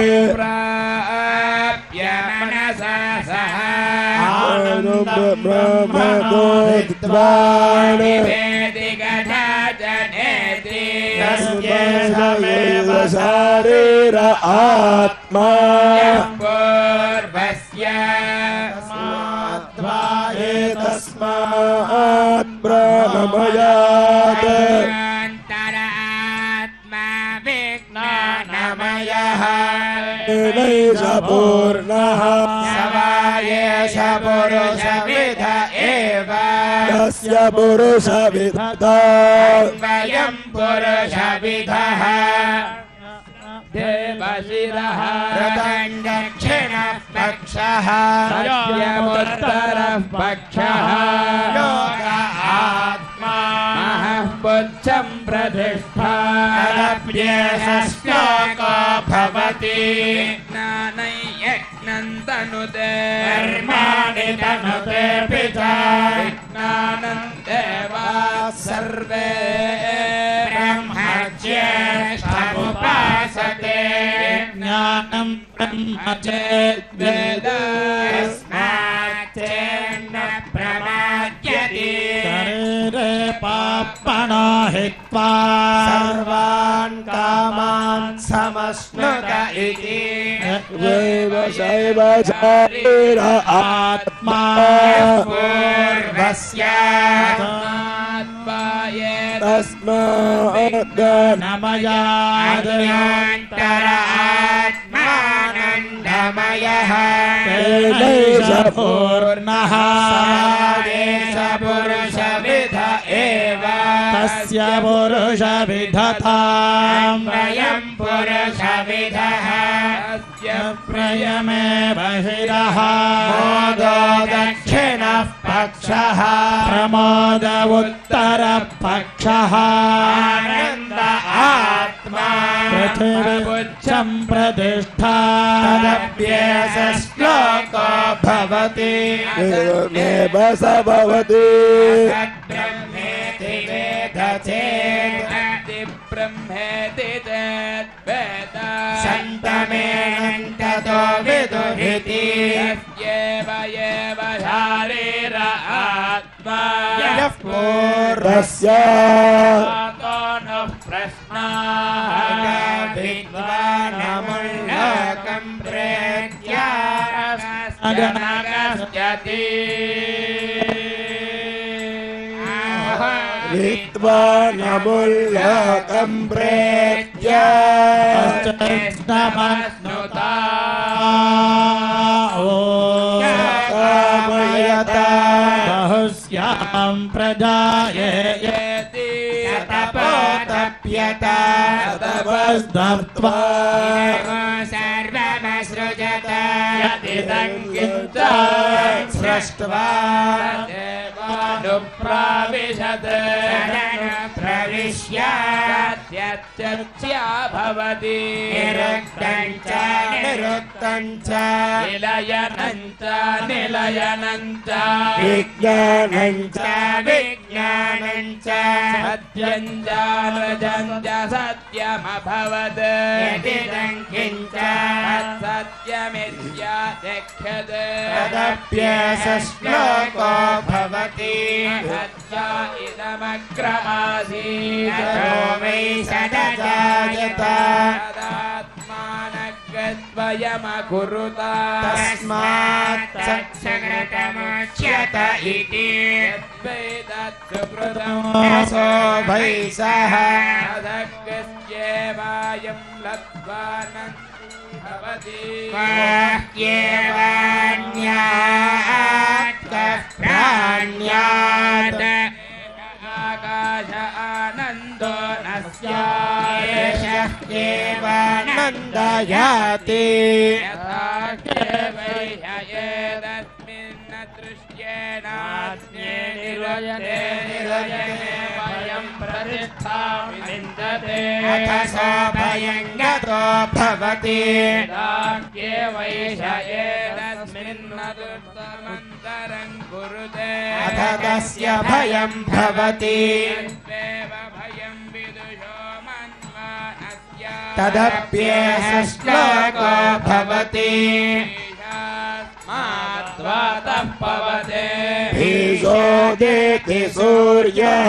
Speaker 5: प्राप्य मनसा सह
Speaker 2: ब्रह्मगोत्वाणि
Speaker 5: वेदिकथा जनेति
Speaker 2: तस्यैव शारीर आत्मा
Speaker 5: पूर्वस्य
Speaker 2: तस्मात् ब्रह्ममयात्
Speaker 4: अन्तरात्मा विज्ञानमयः
Speaker 2: नैष पूर्णः
Speaker 5: सवायेष पुरुषविद एव
Speaker 2: तस्य पुरुषविधता
Speaker 5: वयं पुरुषविदः देवशिरः
Speaker 4: दक्षिणः पक्षः
Speaker 5: सत्यमुत्तरः पक्षः
Speaker 3: योग आत्मा
Speaker 5: महः पुच्छं प्रतिष्ठा
Speaker 3: श्लोको भवति
Speaker 5: ज्ञानयज्ञं तनुते
Speaker 3: कर्माणि तनुते पिता
Speaker 5: विज्ञानं देवाः सर्वे
Speaker 3: ब्रह्मज्येष्ठमुपासते ज्ञानं ब्रह्म चेद्वेद
Speaker 4: यस्माच्चेन्न प्रमाद्यते
Speaker 3: शरीरे पापणो हित्वा सर्वान् कामान् समश्नुत इति
Speaker 2: शैव शारीर आत्मा
Speaker 3: पूर्वस्य
Speaker 2: तस्मात्
Speaker 3: नमयादयान्तर
Speaker 4: आत्मानन्दमयः
Speaker 2: तेनैष
Speaker 3: पूर्णः
Speaker 5: देश पुरुषविध एव
Speaker 3: तस्य पुरुषविधतां
Speaker 4: वयं पुरुषविदः
Speaker 5: तस्य
Speaker 3: प्रयमेव शिरः
Speaker 4: मोदो दक्षिणः पक्षः
Speaker 3: प्रमोद उत्तरः पक्षः
Speaker 4: आनन्द आत्मा
Speaker 3: पृथिवीपुच्छं प्रतिष्ठा
Speaker 4: तदप्येष श्लोको भवति
Speaker 2: एवमेव स भवति
Speaker 4: तद्ब्रह्मेति वेद चेत्
Speaker 5: ब्रह्मेति चेद्वेद
Speaker 4: सन्तमेनन्ततो विदुरिति
Speaker 5: यस्यैव एव शारीर आत्मा
Speaker 3: यः
Speaker 2: तस्य
Speaker 5: तो नः प्रश्नाः
Speaker 4: विद्वानमुल्लोकं प्रेत्या
Speaker 5: जनकस्यति
Speaker 2: विद्वानमुल्लोकं प्रेत्य
Speaker 3: नमस्नुता
Speaker 2: कामयता
Speaker 3: बहुस्यां प्रजाये
Speaker 5: येति
Speaker 4: तपोतप्यत
Speaker 3: तपस्दत्त्वा
Speaker 4: सर्वमसृजत
Speaker 5: यदिदं किञ्च
Speaker 4: सृष्ट्वा
Speaker 5: देवानुप्राविशत्
Speaker 4: प्रविश्य
Speaker 5: प्रत्यच्च्या भवति
Speaker 4: निरुक्तं च निरुक्तं च
Speaker 5: निलयनं च निलयनं च
Speaker 2: विज्ञानं च
Speaker 4: विज्ञानं च
Speaker 5: सत्यं च रजं च सत्यमभवत्
Speaker 4: यदिदं किञ्च
Speaker 5: तत्सत्यमित्याचक्षते
Speaker 4: तदप्येष श्लोको भवति
Speaker 5: सत्य इदमग्रमासीत्
Speaker 4: ततो वै सदजायत
Speaker 5: तदात्मानगद्वयमकुरुत
Speaker 4: तस्मात् सत्सङ्गतमुच्यत इति
Speaker 5: यद्वैतत्सुकृतमसो
Speaker 4: वै सः
Speaker 5: तदग्रस्येवायं लब्ध्वानं भवति
Speaker 4: वाक्येवान्यात् कः प्राण्यात्
Speaker 5: आकाश आनन्दो न स्यात्
Speaker 4: एव नन्दयाति
Speaker 5: यथा केवैषयेदस्मिन्न दृश्येनास्ये निरजते भयं प्रतिष्ठां विन्दते
Speaker 4: अथ सोऽभयं गतो भवति
Speaker 5: केवैषयेदस्मिन्न दुष्टमन्तरं कुरुते
Speaker 4: अथ तस्य भयं भवति
Speaker 5: भयं विदुषो मन्वानस्य
Speaker 4: तदप्येष श्लोको भवति
Speaker 5: मात्वातः पवते
Speaker 2: भीषोदेति सूर्यः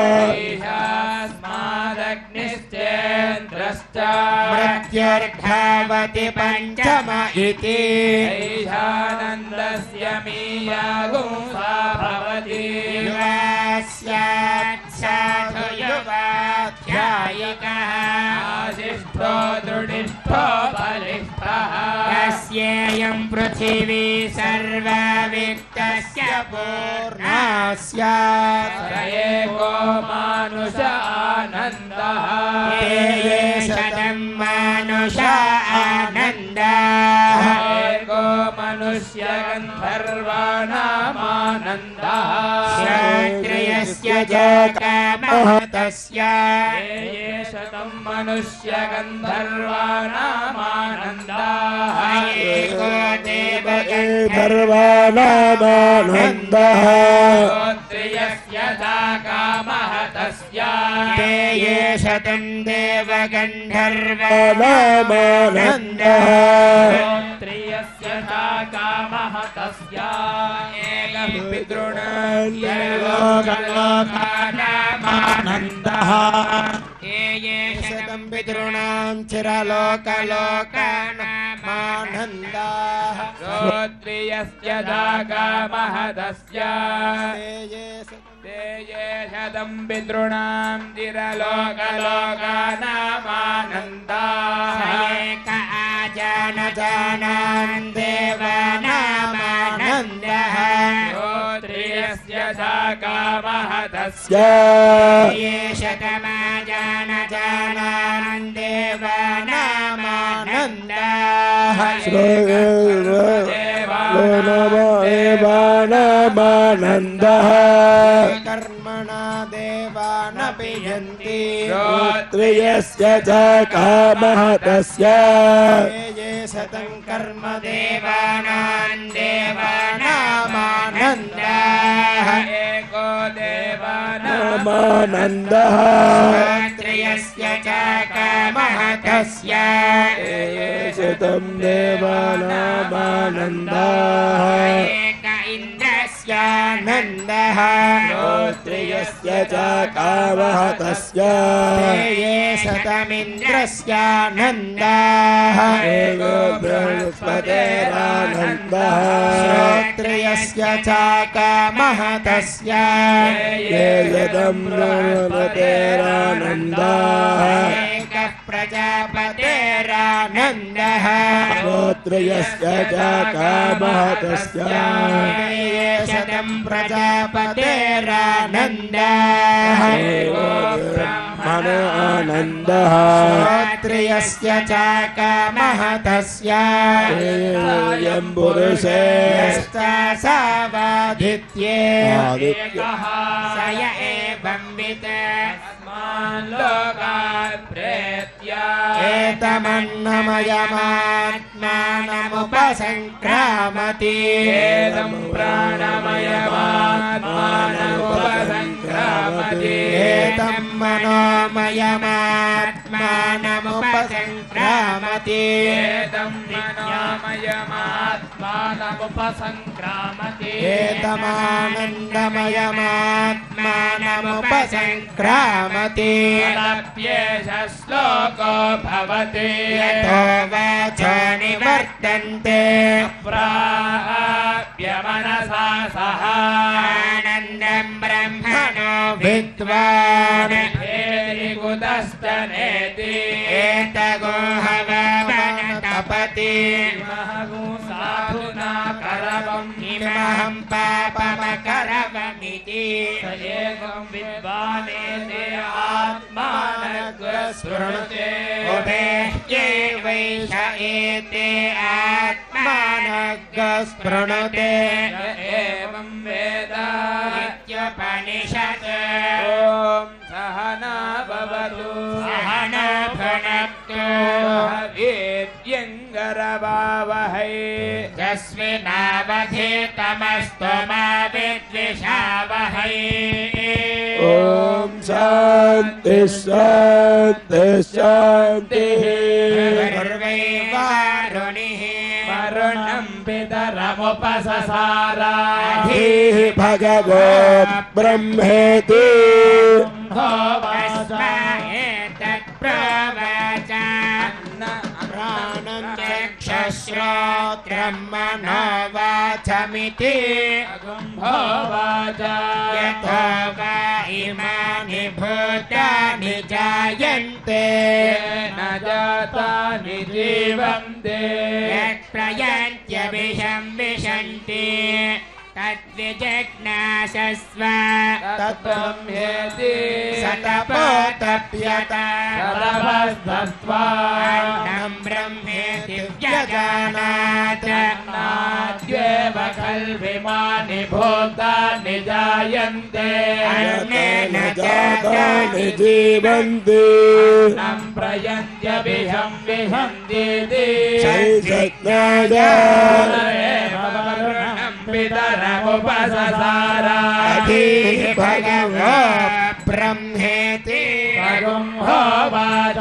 Speaker 5: ईशास्मादग्निश्चेन्द्रश्च
Speaker 4: मृत्युर्धावति पञ्चम इति
Speaker 5: ईशानन्दस्य मीयागुंसा भवति
Speaker 4: युवास्यात् साधु युवाध्यायिकः
Speaker 5: आशिष्ठो दृढिष्ठो बलिष्ठः
Speaker 4: यस्येयं पृथिवी सर्वा वित्तस्य पूर्णा स्यात्
Speaker 5: स एको मानुष आनन्दः
Speaker 4: ये शतं मानुष आनन्दाः
Speaker 5: एको मनुष्य गन्धर्वाणामानन्दः
Speaker 4: क्षत्रियस्य च कामः तस्य
Speaker 5: ये शतं मनुष्य गन्धर्वाणामानन्दाः
Speaker 4: एको
Speaker 2: सर्वानामानन्दः
Speaker 5: श्रोत्रियस्य सा कामः तस्य
Speaker 4: ते ये शतं देवगन्धर्वा
Speaker 2: नामानन्दः
Speaker 5: श्रोत्रियस्य सा कामः तस्य एकः पितॄणामानन्दः
Speaker 4: ये शतं पितॄणां चिरलोकलोकानामानन्दाः
Speaker 5: श्रोत्रियस्य सा कामः तस्य ते ये शतं पितॄणां चिरलोकलोकानामानन्दाः
Speaker 4: एक आजानजानान् देवानामानन्दः
Speaker 5: श्रोत्रियस्य सा कामः तस्य
Speaker 4: ये शतमाजानजानान् देवानामानन्दः
Speaker 2: देवानामानन्दः
Speaker 4: कर्मणा देवानपि यन्ति
Speaker 2: श्रोत्रियस्य च कामः तस्य
Speaker 4: ये शतं कर्म देवानां देवानामानन्दः
Speaker 5: एको
Speaker 2: नामानन्दः
Speaker 4: क्षत्रियस्य च कामः तस्य
Speaker 2: शतं देवानामानन्दः
Speaker 4: एक इन्द्रस्यानन्दः
Speaker 2: श्रोत्रियस्य च कामः तस्य
Speaker 4: ये शतमिन्द्रस्यानन्दः
Speaker 2: एको बृहस्पतेरानन्दः
Speaker 4: श्रोत्रियस्य च कामः तस्य
Speaker 2: ये शतं ब्रह्मतेरानन्दः
Speaker 4: एकः प्रजापतेरानन्दः
Speaker 2: श्रोत्रियस्य च कामः तस्य
Speaker 4: ये शतं प्रजापतेरानन्दः
Speaker 2: ब्रह्मणो आनन्दः
Speaker 4: श्रोत्रियस्य च कामः तस्य
Speaker 2: यं पुरुषे
Speaker 4: सावादित्ये
Speaker 2: आदित्य
Speaker 4: स य एवं वित्
Speaker 5: लोकात् प्रेत्य
Speaker 4: एतमन्नमयमात्मानमुपसङ्क्रामति
Speaker 5: एतं प्राणमयमात्मानमुपसङ्क्रामति
Speaker 4: एतं मनोमयमात्मानमुपसङ्क्रामति
Speaker 5: एतं मनोमयमात्मानमुपसङ्क्रामति
Speaker 4: एतमानन्दमयमात्मानमुपसङ्क्रामति
Speaker 5: तदप्येष श्लोको भवति
Speaker 4: यतो वाचो निवर्तन्ते
Speaker 5: प्राप्य मनसा सह
Speaker 4: आनन्दं ब्रह्मणो विद्वान्
Speaker 5: कुतश्च नेति
Speaker 4: एतगोहवनतपति
Speaker 5: साधुना करवम्
Speaker 4: किमहं पापमकरवमिति
Speaker 5: स एकं विद्वानेति आत्मानग्रह स्पृणुते
Speaker 4: उभेह्यैवैष एते आत्मानः स्पृणुते
Speaker 5: एवं वेद
Speaker 4: इत्युपनिषत्
Speaker 5: ॐ सहना भवतु
Speaker 4: सहना भुनक्तु
Speaker 5: वीर्यङ्करवावहै
Speaker 4: यस्मिनावधीतमस्तु मा विद्विषावहै
Speaker 2: ॐ शान्ति शान्ति शान्तिः
Speaker 4: सर्वै वारुणिः
Speaker 5: वरुणं पितरमुपससार
Speaker 2: धीः भगवो ब्रह्मेति
Speaker 4: एतत्प्रवच प्राणं चक्षुश्रोत्रं मनोवाचमिति
Speaker 5: अगुम्भोवाच
Speaker 4: यतो वा इमानि भूतानि जायन्ते
Speaker 5: न जातानि जीवन्ते
Speaker 4: यत्प्रयन्त्यभिषं विशन्ति तद्विजिज्ञासस्व
Speaker 5: तत्ब्रह्मेति
Speaker 4: सतपोतप्यत
Speaker 5: ततपस्तस्त्वान्नं
Speaker 4: ब्रह्मेति व्यजानात्
Speaker 5: नाद्येव खल्विमानि भूतानि जायन्ते
Speaker 2: अन्नेन जातानि जीवन्ति
Speaker 5: नं प्रयन्त्यभिषं विशन्तीति पितरमुपससार
Speaker 4: अधीः भगवो ब्रह्मेति
Speaker 5: अगुम्भोवाच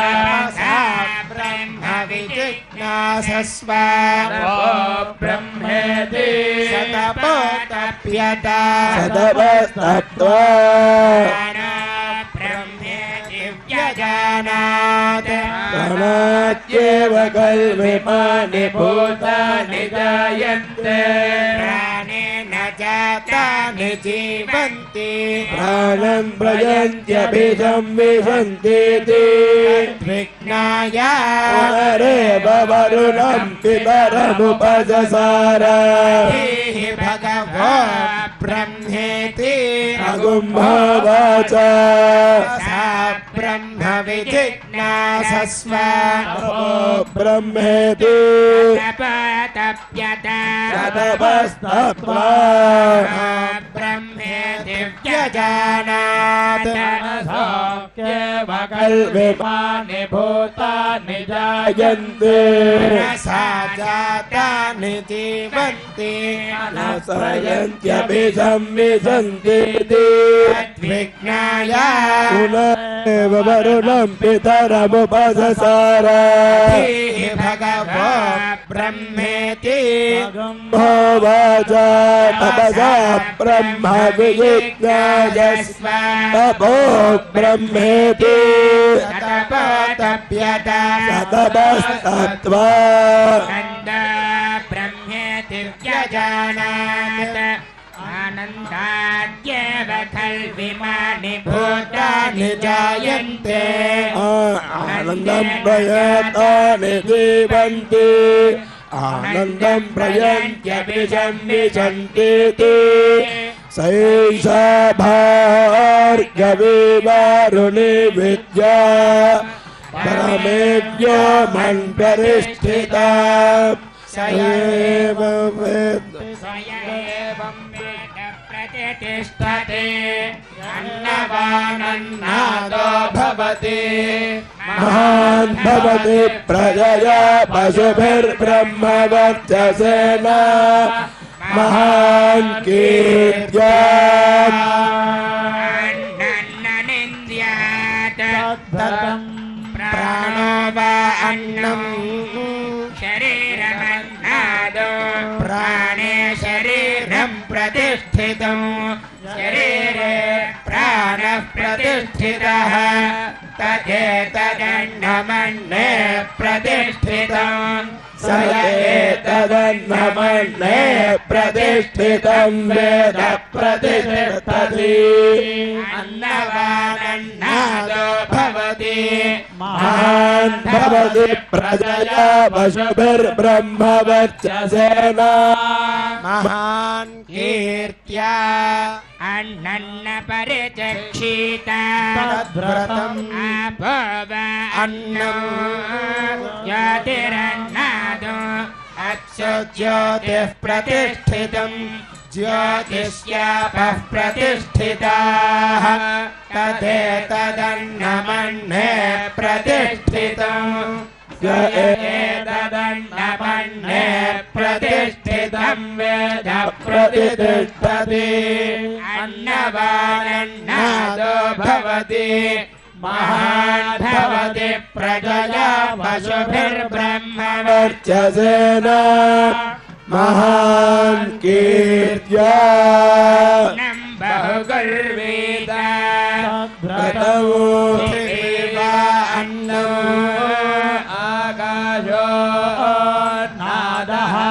Speaker 4: ब्रह्म विजिज्ञासस्व
Speaker 5: ब्रह्मेति
Speaker 4: सतपोतप्यत
Speaker 2: सतपस्तप्त्वा
Speaker 4: ब्रह्मेति व्यजानात्
Speaker 2: प्राणात्येव कल्विमानि
Speaker 5: भूतानि जायन्ते
Speaker 4: प्राणेन जातानि जीवन्ति
Speaker 2: प्राणं प्रयन्त्यभिसंविशन्तीति
Speaker 4: विज्ञाय
Speaker 2: पुनरेव वरुणं पितरमुपससार
Speaker 4: धीः भगवो ब्रह्मेति
Speaker 2: अगुम्भोवाच
Speaker 4: सा ब्रह्म विजिज्ञासस्व
Speaker 2: ब्रह्मेति
Speaker 4: तपतप्यत
Speaker 2: सतपस्तप्त्वा
Speaker 4: ब्रह्मेति व्यजानात्
Speaker 5: मनसोऽप्येव कल्विमानि भूतानि जायन्ते
Speaker 2: जायन्ते
Speaker 4: मनसा जातानि जीवन्ति
Speaker 2: न प्रयन्त्यभिसंविशन्तीति
Speaker 4: विज्ञाय
Speaker 2: पुनरेव वरुणं पितरमुपससार
Speaker 4: धीः भगवो ब्रह्मेति
Speaker 2: भोवाच तपसा ब्रह्म विजिज्ञासस्व तपो ब्रह्मेति
Speaker 4: तपोतप्यत
Speaker 2: सतपस्तप्त्वा
Speaker 4: नन्द ब्रह्मेति व्यजानात् आनन्दाद्येव खल्विमानि भूतानि जायन्ते
Speaker 2: आनन्दं प्रयतानि जीवन्ति आनन्दं प्रयन्त्यभिसंविशन्तीति सैषा भार्गवी वारुणी विद्या परमेभ्यो मन्प्रतिष्ठिता स एव वेद
Speaker 4: स एवं वेद प्रतिष्ठते अन्नवानन्नादो भवति
Speaker 2: महान् भवति प्रजया पशुभिर्ब्रह्मवर्चसेन महान् कीर्त्या
Speaker 4: अन्ननिन्द्यात्
Speaker 3: तद्धर्मं
Speaker 4: प्राणो वा अन्नं शरीरमन्नादो प्राणे शरीरं प्रतिष्ठितं शरीरे प्राणः प्रतिष्ठितः तदेतदन्नमन्ने प्रतिष्ठितं
Speaker 2: स एतदन्नमन्ये प्रतिष्ठितं वेद प्रतिष्ठति
Speaker 4: अन्नवानन्नादो भवति
Speaker 2: महान् भवति प्रजया पशुभिर्ब्रह्मवर्चसेन
Speaker 4: महान् कीर्त्या అన్నన్న పరిచక్షిత
Speaker 3: తద్వ్రతం
Speaker 4: అభవ అన్నం జ్యోతిరన్నాదో
Speaker 2: అక్షజ్యోతిః ప్రతిష్ఠితం జ్యోతిష్యాపః ప్రతిష్ఠితాః తదేతదన్నమన్నే ప్రతిష్ఠితం
Speaker 5: ఏతదన్నమన్నే ప్రతిష్ఠితం వేద
Speaker 2: ప్రతిష్ఠతి
Speaker 4: అన్నవానన్నాదో
Speaker 5: భవతి మహాన్ భవతి ప్రజయా పశుభిర్బ్రహ్మవర్చ
Speaker 2: వర్చసేన మహాన్ కీర్త్యా
Speaker 4: బహుగర్వేద
Speaker 2: వ్రతము
Speaker 5: అన్నం ఆకాశో నాదః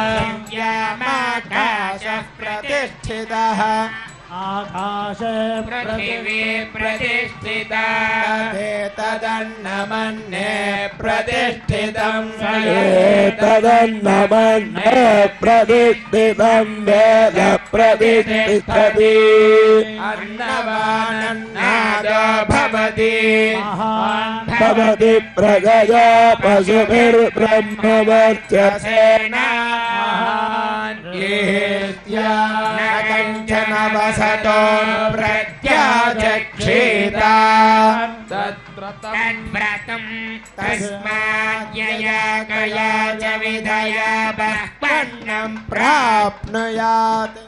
Speaker 4: సంయమాకాశః
Speaker 2: ప్రతిష్ఠితః
Speaker 3: ఆకాశే
Speaker 4: పృథివీ ప్రతిష్ఠితా
Speaker 5: తదన్నమన్నే ప్రతిష్ఠితం
Speaker 2: ఏతదన్నమన్నే ప్రతిష్ఠితం వేద ప్రతిష్ఠితతి
Speaker 5: అన్నవానన్నాదో భవతి
Speaker 3: మహాన్
Speaker 2: భవతి ప్రజయా పశుభిర్బ్రహ్మవర్చసేన
Speaker 5: మహాన్ కీర్త్యా
Speaker 4: న
Speaker 5: కంచన వసతో ప్రత్యాచక్షేత
Speaker 4: తద్వ్రతం తస్మాద్యయా కయా చ విధయా బహ్వన్నం
Speaker 2: ప్రాప్నుయాత్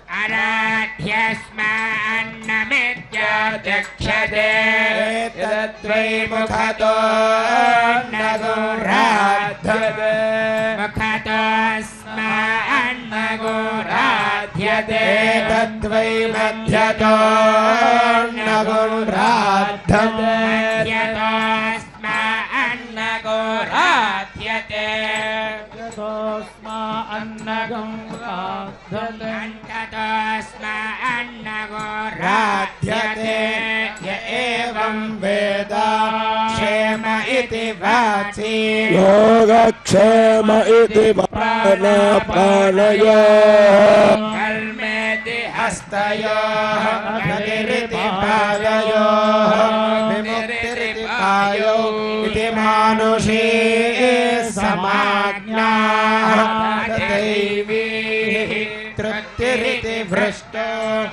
Speaker 4: అరాధ్యస్మాన్నమిత్యాచక్షతే
Speaker 5: ఏతద్వై ముఖతో నగోరాధ్యతే
Speaker 4: ముఖతోస్మాన్నగోరాధ్యతే
Speaker 5: ఏతద్వై మధ్యతో నగోరాధ్యతే
Speaker 4: మధ్యతోస్మాన్నగోరాధ్యతే
Speaker 3: యతోస్మా అన్నగం రాధ్యతే
Speaker 4: అంతతోస్మాన్నగోరాధ్యతే
Speaker 5: య ఏవం వేద క్షేమ ఇతి వాచి
Speaker 2: యోగక్షేమ ఇతి ప్రాణాపానయో
Speaker 5: కర్మేతి హస్తయోః గతిరితి పాదయోః విముక్తిరితి పాయౌ ఇతి మానుషీ సమాజ్ఞాః దైవీ తృప్తిరితి భృష్టో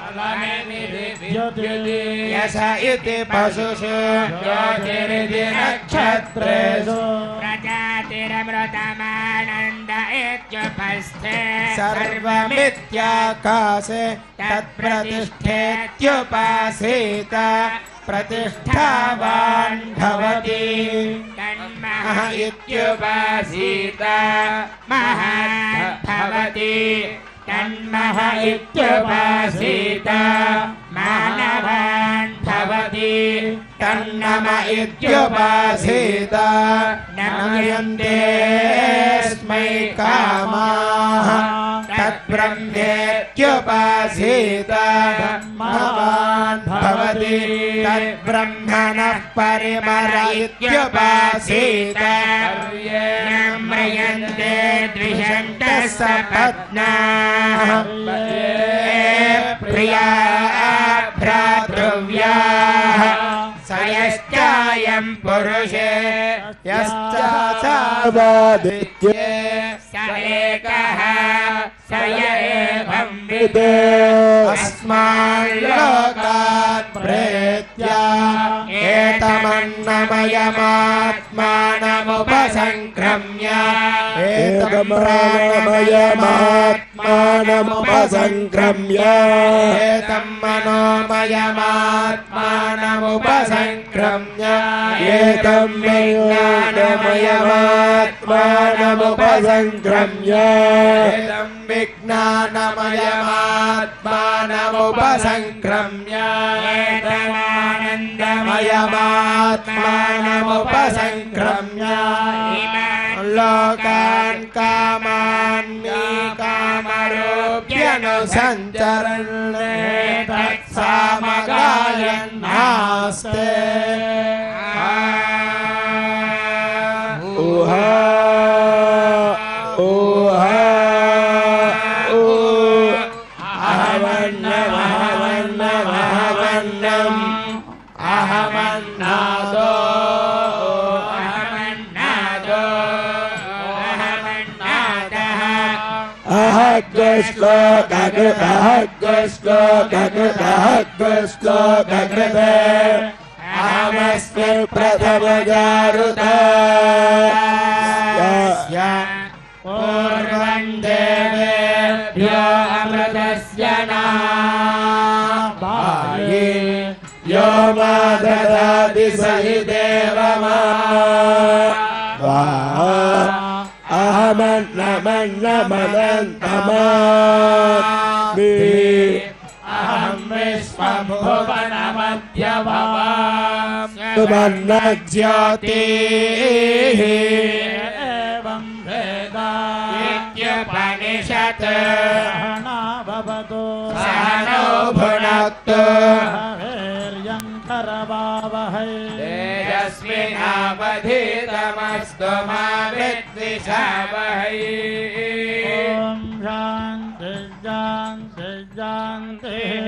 Speaker 5: యశ ఇతి పశుషు జ్యోతిరితి నక్షత్రేషు
Speaker 4: ప్రజాతిరమృతమానంద ఇత్యుపస్థే
Speaker 5: సర్వమిత్యాకాశే తత్ప్రతిష్ఠేత్యుపాసీత प्रतिष्ठावान् भवति
Speaker 4: तन्मः
Speaker 5: इत्युपासीत
Speaker 4: महान् भवति
Speaker 5: तन्मः इत्युपासीत
Speaker 4: मानवान् भवति
Speaker 5: तन्नम इत्युपासीत नमयन्तेऽस्मै कामाः तद्ब्रह्मेत्युपासीत भवान् भवति तद्ब्रह्मणः परिमर इत्युपासीत
Speaker 4: म्रियन्ते द्विषन्तः सपत्नाः
Speaker 5: प्रिया भ्रातृव्याः स यश्चायं पुरुषे यश्चादित्ये
Speaker 4: स एकः स य एवं
Speaker 2: विदे
Speaker 5: अस्माल्लोकात् प्रेत्य एतमन्नमयमात्मानमुपसङ्क्रम्य
Speaker 2: एकमयमात्मानमुपसङ्क्रम्य
Speaker 5: एतं मनोमयमात्मानमुपसङ्क्रम्य
Speaker 2: एकं विज्ञानमयमात्मानमुपसङ्क्रम्य
Speaker 5: एतं विज्ञानमयमात्मानमुपसङ्क्रम्य एतमानन्दमयमात्मानमुपसङ्क्रम्य लोकान् कामान् कामरूप्यनुसञ्चरन् तत्सामगायन्नास्ते
Speaker 2: ऊहा ऊहा अहवन्न
Speaker 5: अहमन्नादो
Speaker 4: अहमन्नादो अहमन्नादः
Speaker 2: अहग्रश्लो गगृते अहमस्मि प्रथमजारुतस्य
Speaker 5: पूर्वं देवेभ्यो अमृतस्य नाभाये
Speaker 2: यो मा ददाति स हि देवमा अहमन्नमन्नमदन्तमास्मि
Speaker 5: अहं विश्वं भुवनमध्यभवामि
Speaker 2: सुवर्णज्योतिः
Speaker 3: एवं वेदा
Speaker 5: इत्युपनिषत्
Speaker 3: सहना भवतु
Speaker 5: सहनौ भुनक्तु
Speaker 3: वीर्यं करवावहै
Speaker 5: तेजस्विनावधीतमस्तु मा विद्विषावहै
Speaker 3: ॐ शान्ति शान्ति शान्तिः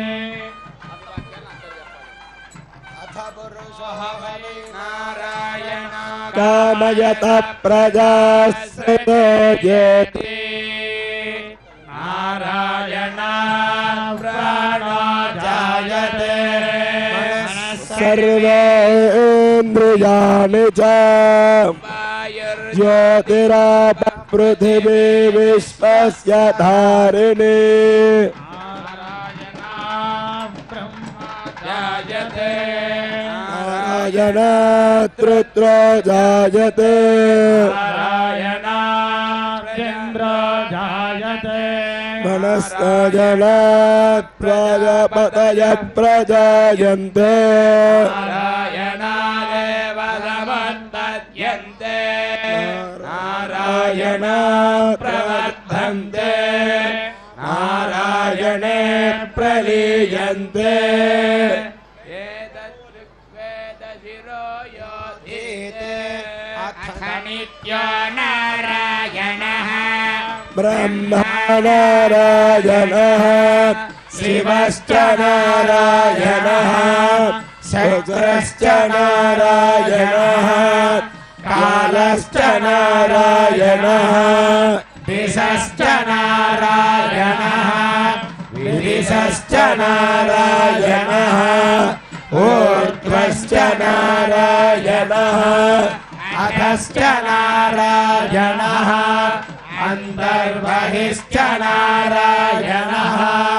Speaker 5: नारायण
Speaker 2: कामयत प्रजास्तो जेति
Speaker 5: नारायण प्राणो जायते
Speaker 2: सर्वेन्द्रियाणि च ज्योतिराप पृथिवी विश्वस्य धारिणी
Speaker 5: जायते
Speaker 2: नारायणात्रुत्रो जायते
Speaker 3: नारायणार्येन्द्रो जायते
Speaker 2: मनस्तजनात् प्रजापतयः प्रजायन्ते
Speaker 5: नारायणादेव समन्तद्यन्ते
Speaker 2: नारायणात्
Speaker 5: प्रवर्धन्ते नारायणे प्रलीयन्ते एतद्वेदशिरो योधीते अथ नित्यो नारायणः
Speaker 2: ब्रह्मा नारायणः शिवश्च नारायणः शुक्रश्च नारायणः कालश्च नारायणः दिशश्च नारायणः विदिशश्च नारायणः ऊर्ध्वश्च नारायणः अधश्च नारायणः अन्तर्बहिश्च नारायणः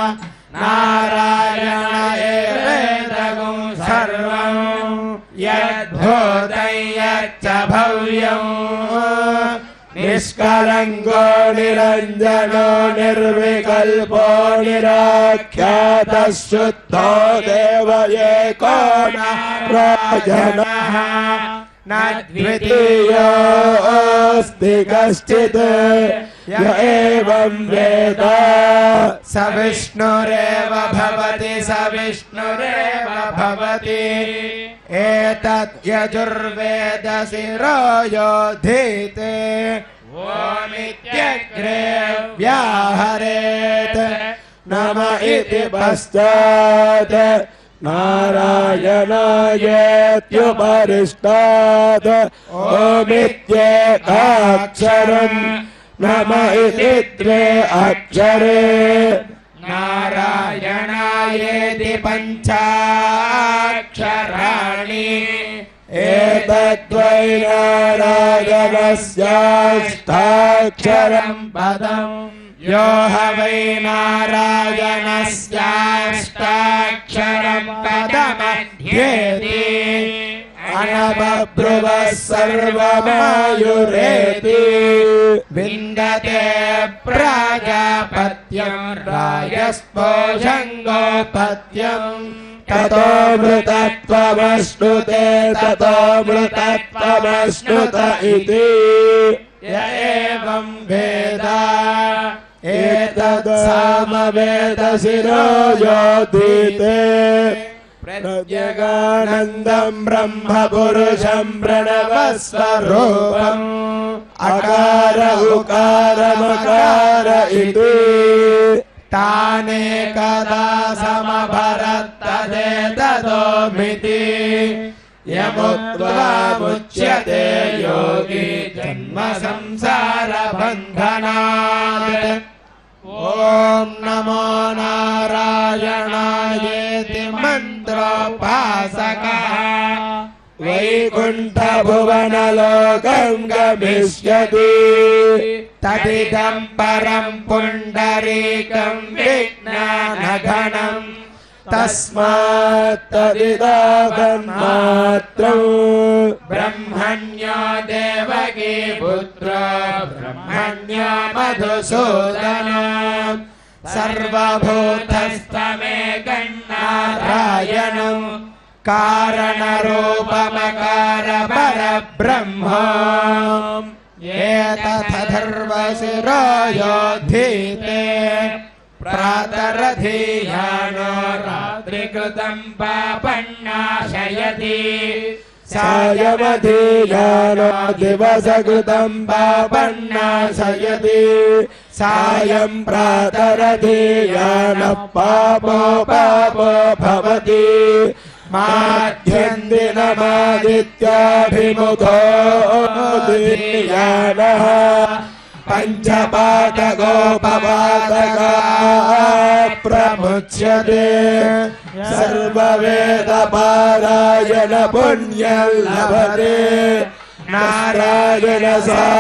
Speaker 2: नारायण एवेदगुं सर्वं यद्भूतं यच्च भव्यं निष्कलङ्को निरञ्जनो निर्विकल्पो निराख्यातः शुद्धो देव एको नारायणः न द्वितीयोऽस्ति कश्चित् य एवं वेद स विष्णुरेव भवति स विष्णुरेव भवति एतत् यजुर्वेदशिरो योधीते ओमित्यग्रे व्याहरेत् नम इति पश्चात् नारायणायेत्युपरिष्टात् ओमित्येकाक्षरम् नम इति द्वे अक्षरे नारायणायेति पञ्चाक्षराणि एतद्वै नारायणस्याष्टाक्षरम् पदम् यो ह वै नारायणस्याष्टाक्षरम् पदमध्येति अनबभ्रुवः सर्वमायुरेति विन्दते प्राजापत्यम् राजस्पोषङ्गोपत्यम् ततो मृतत्वमश्नुते ततो मृतत्वमश्नुत इति य एवं वेद एतत् सामवेदशिरो योधीते प्रत्यगानन्दं ब्रह्मपुरुषं प्रणवस्वरूपम् अकार उकारमकार इति
Speaker 5: तानेकदा समभरत्तदेतदोमिति यमुक्त्वा मुच्यते योगी जन्म संसार बन्धनात्। ॐ नमो नारायणायेति मन्त्रोपासकः वैकुण्ठभुवनलोकं गमिष्यति तदिदं परं पुण्डरीकं विज्ञानघनं तस्मात् तदिदागन्मात्रं ब्रह्मण्यो देवकी पुत्रो ब्रह्मण्यो मधुसूदनो सर्वभूतस्थमेकं नारायणं कारणरूपमकार परब्रह्म एतथर्वशिरो योद्धीते प्रातरधीयानो रात्रिकृतं पापन्नाशयति सायमधीयानो दिवसकृतं पापन्नाशयति सायं प्रातरधीयानः पापो भवति माध्यन्दिनमादित्याभिमुखो धीयानः पञ्चपादगोपपादका प्रमुच्यते सर्ववेदपारायण पुण्यं लभते नारायण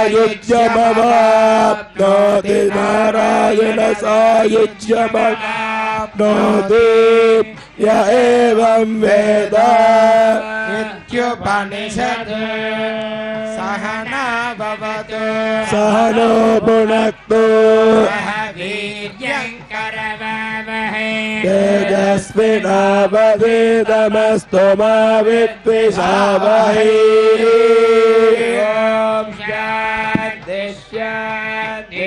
Speaker 5: सायुज्यमवाप्नोति नारायण सायुज्यमवाप्नोति य एवं वेद इत्युपनिषत् सहना भवतु सहनो भुनक्तु
Speaker 4: वीर्यङ्करवावहै
Speaker 5: तेजस्विनावधीतमस्तु मा विद्विषावहै ॐ शान्ति शान्ति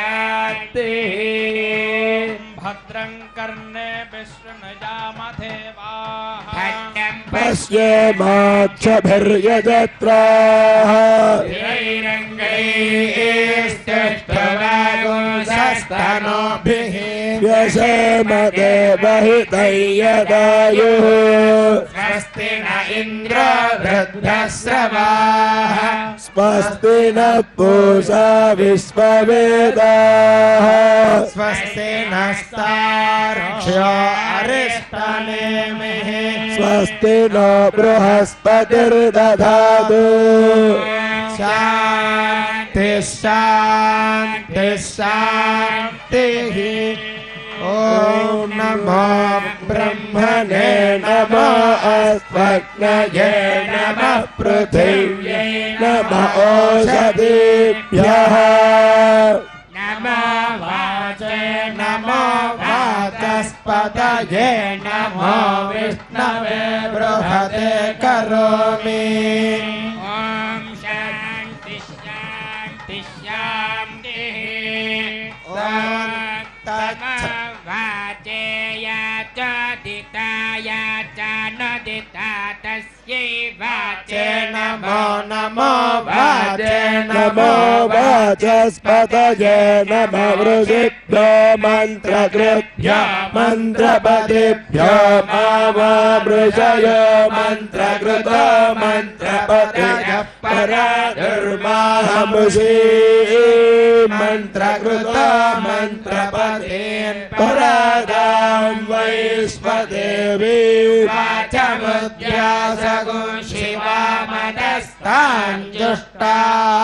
Speaker 5: शान्तिः
Speaker 3: भद्रं कर्णे विष्णुजामदेवाः
Speaker 5: पश्येमाक्षभिर्यजत्राः
Speaker 4: स्तनोभिः
Speaker 5: व्यसेम देवहितं यदायुः
Speaker 4: स्वस्ति न इन्द्रो वृद्धश्रवाः
Speaker 5: स्वस्ति न पूषा विश्ववेदाः
Speaker 4: स्वस्ति नस्तार्क्ष्यो अरिष्टनेमिः
Speaker 5: स्वस्ति नो बृहस्पतिर्दधातु
Speaker 4: शान्ति शान्ति शान्तिः ॐ नमो
Speaker 5: ब्रह्मणे नमो अस्मग्नये नमः पृथिव्यै नमः ओषधीभ्यः
Speaker 4: नमो वाचे नमो वाचस्पतये नमो विष्णवे बृहते करोमि ॐ शान्ति शान्ति शान्तिः वाचेया च दिताया च नदिता तस्यै वाचे नमो नमो वाचे
Speaker 5: नमो वाचस्पतये नमः वृषिभ्यो मन्त्रकृभ्यो मन्त्रपतिभ्यो मावावृषयो मन्त्रकृतो मन्त्रपतयः पराधर्माहमुषी मन्त्रकृतो मन्त्रपतेन् परादां वैश्वदेवी
Speaker 4: वाचमुद्यासगो शिवामदस्ताञ्जुष्टा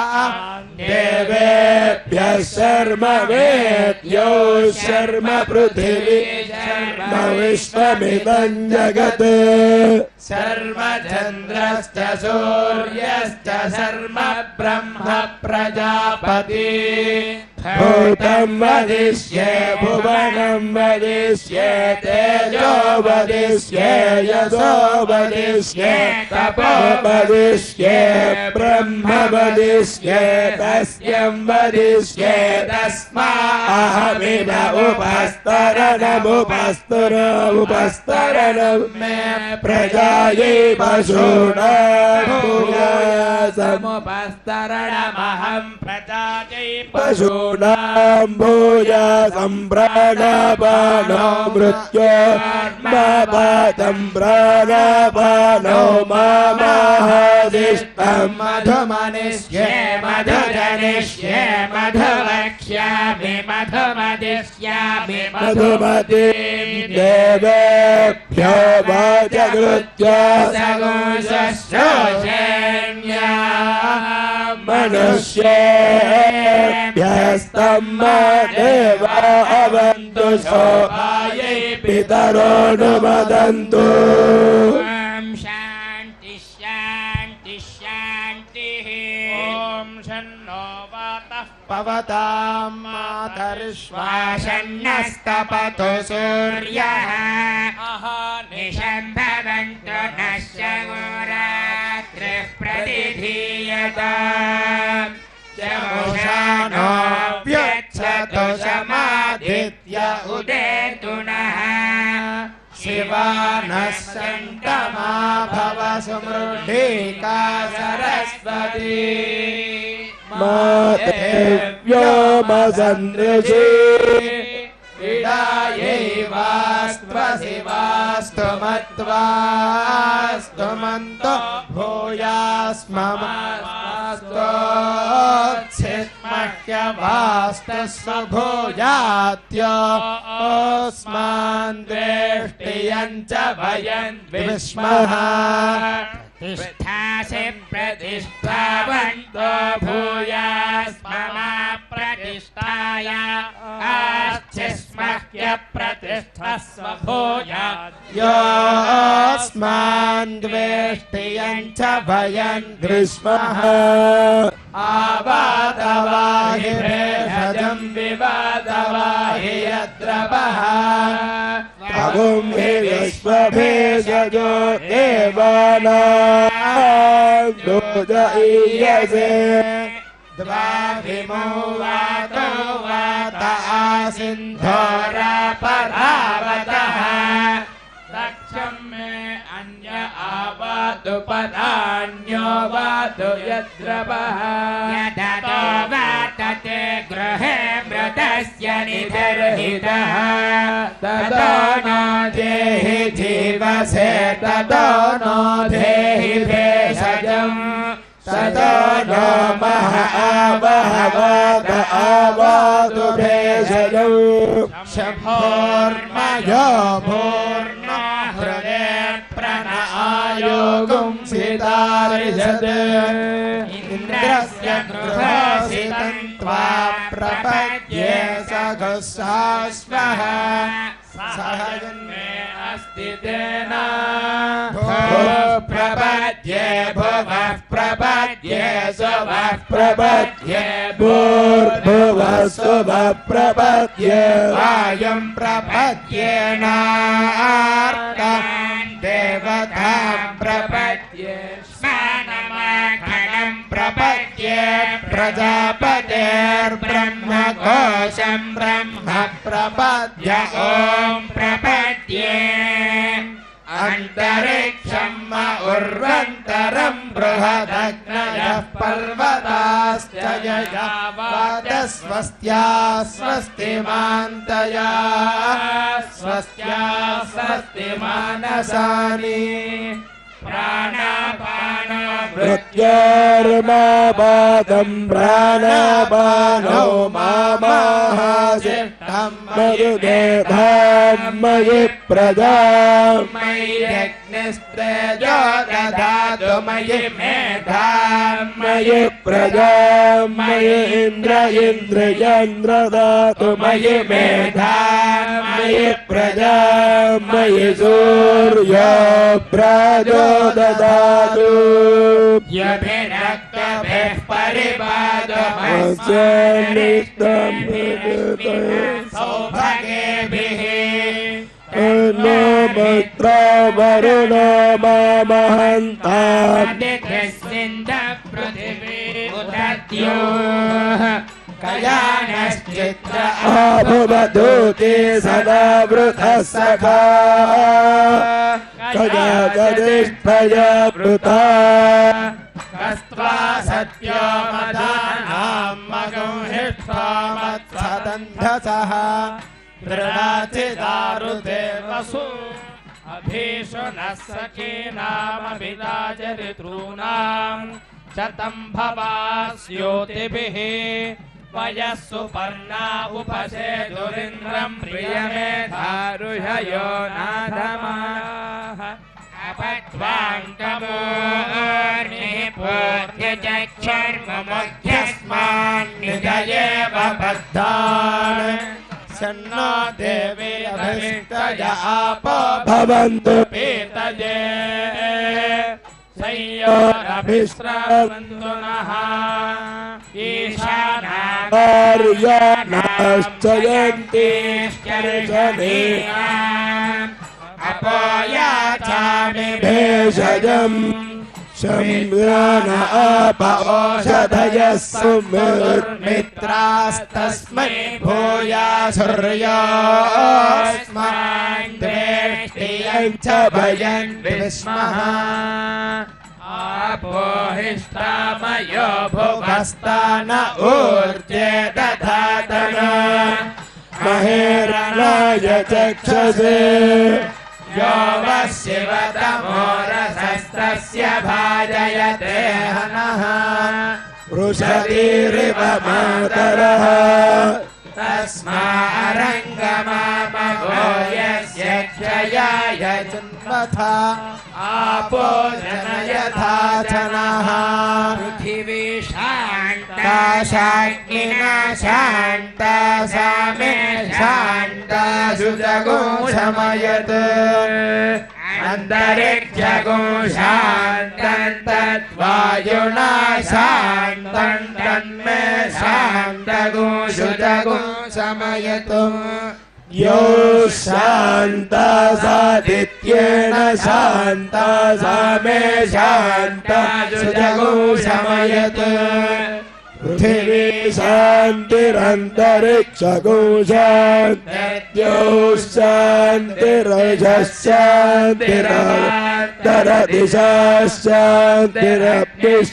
Speaker 5: देवेभ्यः शर्म वेद्यो शर्म पृथिवी शर्म विश्वमिदं जगत्
Speaker 4: सर्वचन्द्रश्च सूर्यश्च शर्म ब्रह्म प्रजापति
Speaker 5: भूतं वदिष्ये भुवनं वदिष्ये तेजो वदिष्ये यशो वदिष्ये तपो वदिष्ये ब्रह्म वदिष्ये तस्यं वदिष्ये तस्माहमिव उपस्तरणमुपस्तरणं मे प्रजायै पशूनां भूयाय
Speaker 4: पशूनामुपस्तरणमहं प्रजायै
Speaker 2: पशूनां भूया सम्प्राणापानो मृत्योर्मापातं प्राणापानो मामाहादिष्टं
Speaker 4: मधुमनिष्ये मधुजनिष्ये मधुवक्ष्यामि मधुमदिष्यामि
Speaker 2: मधुमतीं देवेभ्यो वाचकृत्या
Speaker 4: सगोषोषेण्या
Speaker 2: मनुष्येभ्यस्तं देवा अवन्तु शोभायै पितरोऽनुमदन्तु
Speaker 4: शान्ति शान्ति शान्तिः ॐ शन्नो वातः पवतां मातरिश्वासन्नस्तपतु सूर्यः निशम्भवन्तु नश्च गोरात्रिः प्रतिधीयताम् चमुषानो व्यच्छतु समादित्य उदेतु नः शिवानः सन्तमा भव समृद्धिका सरस्वती
Speaker 2: मातेव्योमसन्दृशे
Speaker 4: क्रीडायैवास्त्वशिवास्तु मत्वास्तुमन्तो भूयास्ममास्तोच्छिष्मह्यवास्तस्व भूयात्योऽस्मान् द्वेष्टियं च भयन् विस्मः तिष्ठासि प्रतिष्ठावन्तो भूयास्ममा प्रतिष्ठाय आश्चिस्मह्य प्रतिष्ठस्व भूयास्मान् द्वेष्टियं च भयन्
Speaker 2: ग्रीष्मः
Speaker 4: आवादवाहि भेषजं विवादवाहि यद्रवः
Speaker 2: अगुं हि विश्वभेषजो देवानां दोजयसे
Speaker 4: द्वाभिमो वातो वात आसिन्धोरापरावतः दक्षं मे अन्य आवातु पदान्यो वातु यद्रवः यदतो वातते गृहे मृतस्य निधर्हितः ततो नो देहि जीवसे ततो नो देहि भेषजम्
Speaker 2: ततो नो मह आवहवाद आवातु भेषजौ
Speaker 4: शभोर्मयो भूर्नो हृदे प्रणआयोगुं सितारिषद् इन्द्रस्य गृहसितं त्वा प्रपद्ये सघसाश्वः सहजन्मे अस्ति तेन प्रपद्ये भुवः प्रपद्ये सुवः प्रपद्ये
Speaker 2: भूर्भुवः सुवः प्रपद्ये
Speaker 4: वायुं प्रपद्येनार्कान् देवतां प्रपद्ये स्नानमाखनं प्रपद्ये प्रजापतेर्ब्रह्मकोशं ब्रह्म प्रपद्य ॐ प्रपद्ये अन्तरिक्षं उर्वन्तरं बृहदग्नयः पर्वताश्च यया वाचस्वस्त्या स्वस्तिमान्तया स्वस्त्या स्वस्तिमानसानि प्राणापानो
Speaker 2: मृत्योर्मापातं प्राणापानो मामाहासिष्ठं मरुदेधां मयि प्रजां
Speaker 4: मयि यज्ञस्तेजो दधातु मयि मेधां
Speaker 2: मयि प्रजां मयि इन्द्रियं ददातु मयि मेधां मयि प्रजां मयि सूर्यो प्रचोदयातु
Speaker 4: यभिरक्तभिः परिपादमस्यानिष्टं सौभगेभिः
Speaker 2: नो मित्रो वरुणो मामहन्ताम्
Speaker 4: पृथिवी उदद्योः कल्याणश्चित्र
Speaker 2: आभुवधूते सदा वृथः सखा कया जदिष्ठया वृथा
Speaker 4: कस्त्व वा सत्यो मदानां मगुंहिष्ठो मत्सदन्धसः दृढाचिदारुते वसु अभीषु नः सखीनामभिदाचरितॄणां शतं भवास्योतिभिः वयः सुपर्णा उपसेदुरिन्द्रं प्रियमेधारुषयो नाधमाः अपत्वाङ्कमोर्निः पूर्यचक्षर्ममुख्यस्मान्निधयेव बद्धान् सन्नो देवी अभिष्टय आपो भवन्तु पीतये संयोरभिस्रवन्तु नः ईशानाश्चयन्तीश्चर्षणीनाम् अपोयाचामि भेषजम् शम्यान आपौषधयः सुमित्रास्तस्मै भूयासुर्योऽस्मान् द्वेष्टियं च भयन् विस्मः आपोहिष्टामयो भुवस्तान ऊर्जे दधातन महेरणाय चक्षसे यो वः शिवतमोरसस्तस्य भाजयते हनः वृषतीरिव मातरः तस्मारङ्गमामगो यस्य क्षयाय जन्मथा आपो जनयथा जनः पृथिवी शान्ता शाग्निना शान्ता सामे शान्ता सुजगो शमयत् अन्तरिक्षगो शान्तं तद्वायुना शान्तं तन्मे शान्तगो सुजगो शमयतु यो शान्ता सादित्येन शान्ता सामे शान्ता सुजगो शमयत् पृथिवी शान्तिरन्तरिक्षगो शान्तिर्द्यो शान्तिरजः शान्तिरन्तरदिशाः शान्तिरग्निः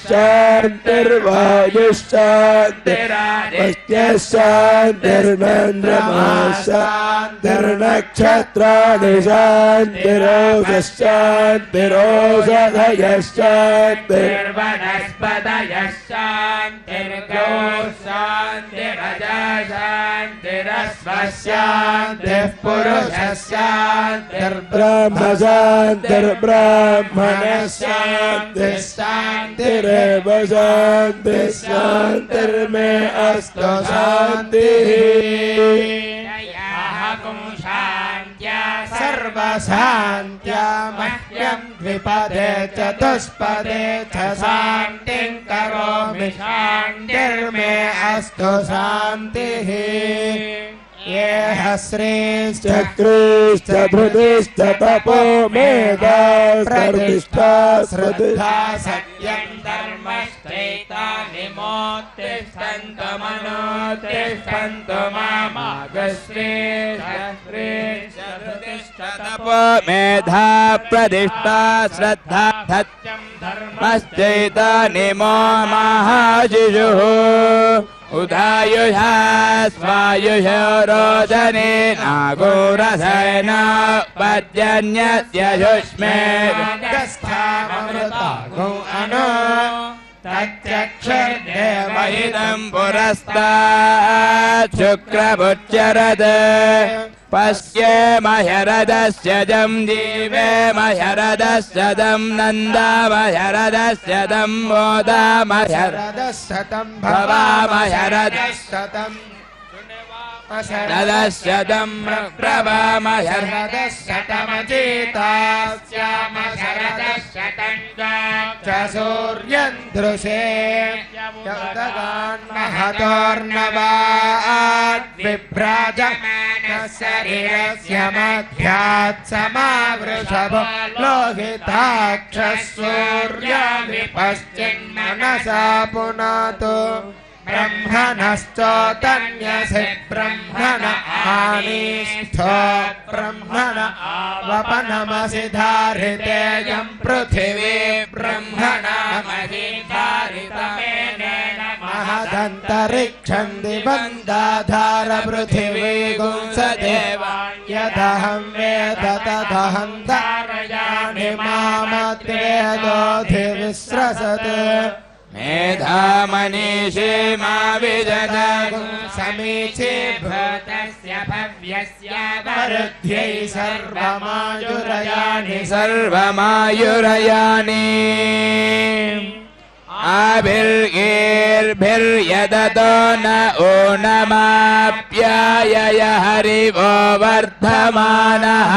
Speaker 4: शान्तिर्वायुश्शान्तिर्वत्यः शान्तिर्नन्द्रमाः शान्तिर्नक्षत्राणि शान्तिरोषः शान्तिरोषधयः शान्तिर्वनस्पतयः शान्तिर् शान्तिरजा शान्तिरस्व शान्तिः पुरुषः शान्तिर्ब्रह्म शान्तिर्ब्राह्मणः शान्तिः शान्तिरेव शान्तिः शान्तिर्मे अस्तु शान्तिः सर्वशान्त्या मह्यं द्विपदे चतुष्पदे च शान्तिं करोमि शान्तिर्मे अस्तु शान्तिः येह श्रीश्चक्रीश्च धृतिश्च तपो मेधा प्रतिष्ठा श्रद्धा सत्यं धर्मश्चैतानि मोत्तिष्ठन्तु मनोत्तिष्ठन्तु मामागश्रीश्च धृतिश्च तपो मेधा प्रतिष्ठा श्रद्धा सत्यं धर्मश्चैतानि महाशिशुः उदायुषा स्वायुषो रोदने नागोरसेन पद्यन्यस्य शुष्मे गस्थामृतागो अनो तच्चक्षुर्देवहितं पुरस्तात् शुक्रमुच्चरत् पश्येमह्यरदस्य जं जीवेमह्यरदस्य तं नन्दामह्यरदस्य तं मोदामह्यरदस्य तं भवामह्यरदस्य तं रदस्य तं प्रभामह्यरदस्य तमचितास्यामह्यरदस्य तं च सूर्यं दृशे महतोर्नवाद्विभ्राजमानः शरीरस्य मध्यात् समावृषभो लोहिताक्षः सूर्यविपश्चिन्मनसा पुनातु ब्रह्मणश्चोतन्यसि ब्रह्मण आनीष्ठो ब्रह्मण आवपनमसि धारितेयं पृथिवी ब्रह्मणामसि धारि
Speaker 5: अंतरिक्षं दिवन्दाधार पृथिवी गुंसदेवा यदहं वेद तदहं धारयामि मामद्वेदोऽधिविस्रसत् मेधामनीषे मा विददागुं समीचे भूतस्य भव्यस्य वरुध्यै सर्वमायुरयानि आभिर्गेर्भिर्यदतो न ऊनमाप्यायय हरिवो वर्धमानः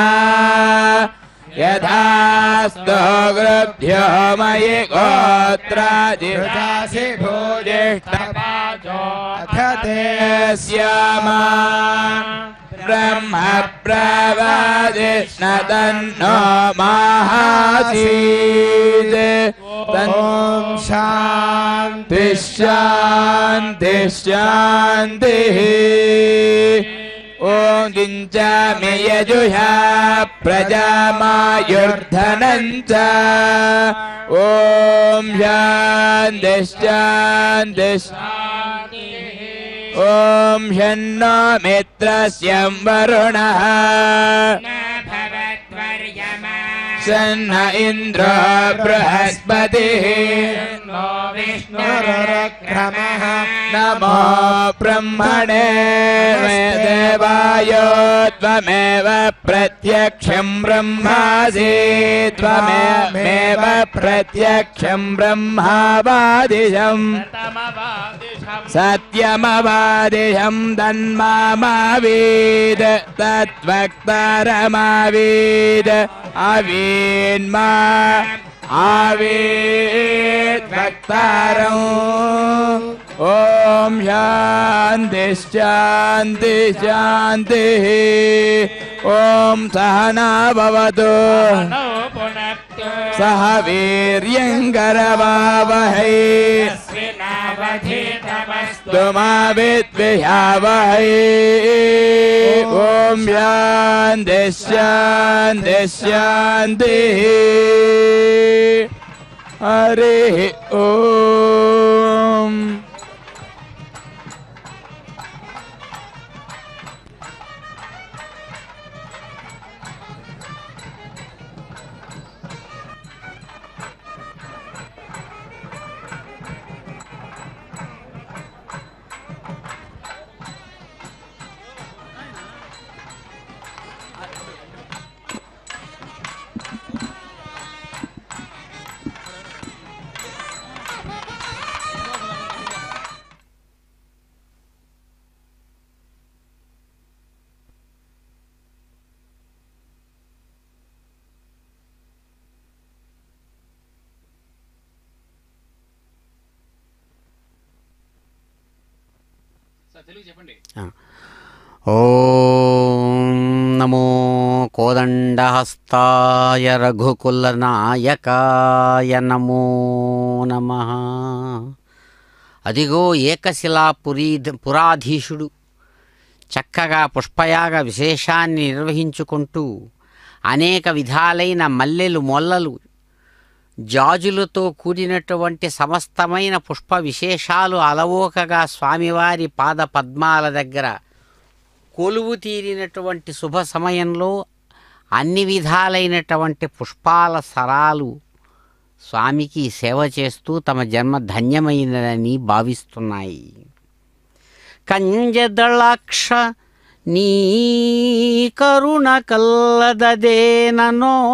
Speaker 5: यथास्तो गृभ्यो मयि गोत्रादिदासि भूजिष्ठपाजो अथ ते स्यामा ब्रह्म प्रवादिष्ण तन्नो माहासीत् ॐ शान्ति शान्ति शान्तिः ॐ दिञ्चामि यजुषा प्रजामायुर्धनं च ॐ शान्ति शान्ति ॐ शन्नो मित्रस्य वरुणः शन्न इन्द्रो बृहस्पतिः विष्णुरुक्रमः नमो ब्रह्मणे देवाय त्वमेव प्रत्यक्षं ब्रह्मासि त्वमेव प्रत्यक्षं ब्रह्मावादिशम् सत्यमवादिशं तन्मामावीद तद्वक्तारमावीद अवीन्मा आवीद्वक्तारम् ॐ शान्ति शान्ति शान्तिः ॐ सहना भवतु सह वीर्यङ्करवावहै मा विद्विषावहै ॐ शान्ति शान्ति शान्तिः हरिः ॐ
Speaker 1: ఓం నమో కోదండహస్తాయ రఘుకులనాయకాయ నమో నమః. అదిగో పురాధీశుడు చక్కగా పుష్పయాగ విశేషాన్ని నిర్వహించుకుంటూ అనేక విధాలైన మల్లెలు మొల్లలు జాజులతో కూడినటువంటి సమస్తమైన పుష్ప విశేషాలు అలవోకగా స్వామివారి పాద పద్మాల దగ్గర కొలువు తీరినటువంటి శుభ సమయంలో అన్ని విధాలైనటువంటి పుష్పాల సరాలు స్వామికి సేవ చేస్తూ తమ జన్మ ధన్యమైనదని భావిస్తున్నాయి. కంజదళాక్ష నీ కరుణ కల్లదదేననో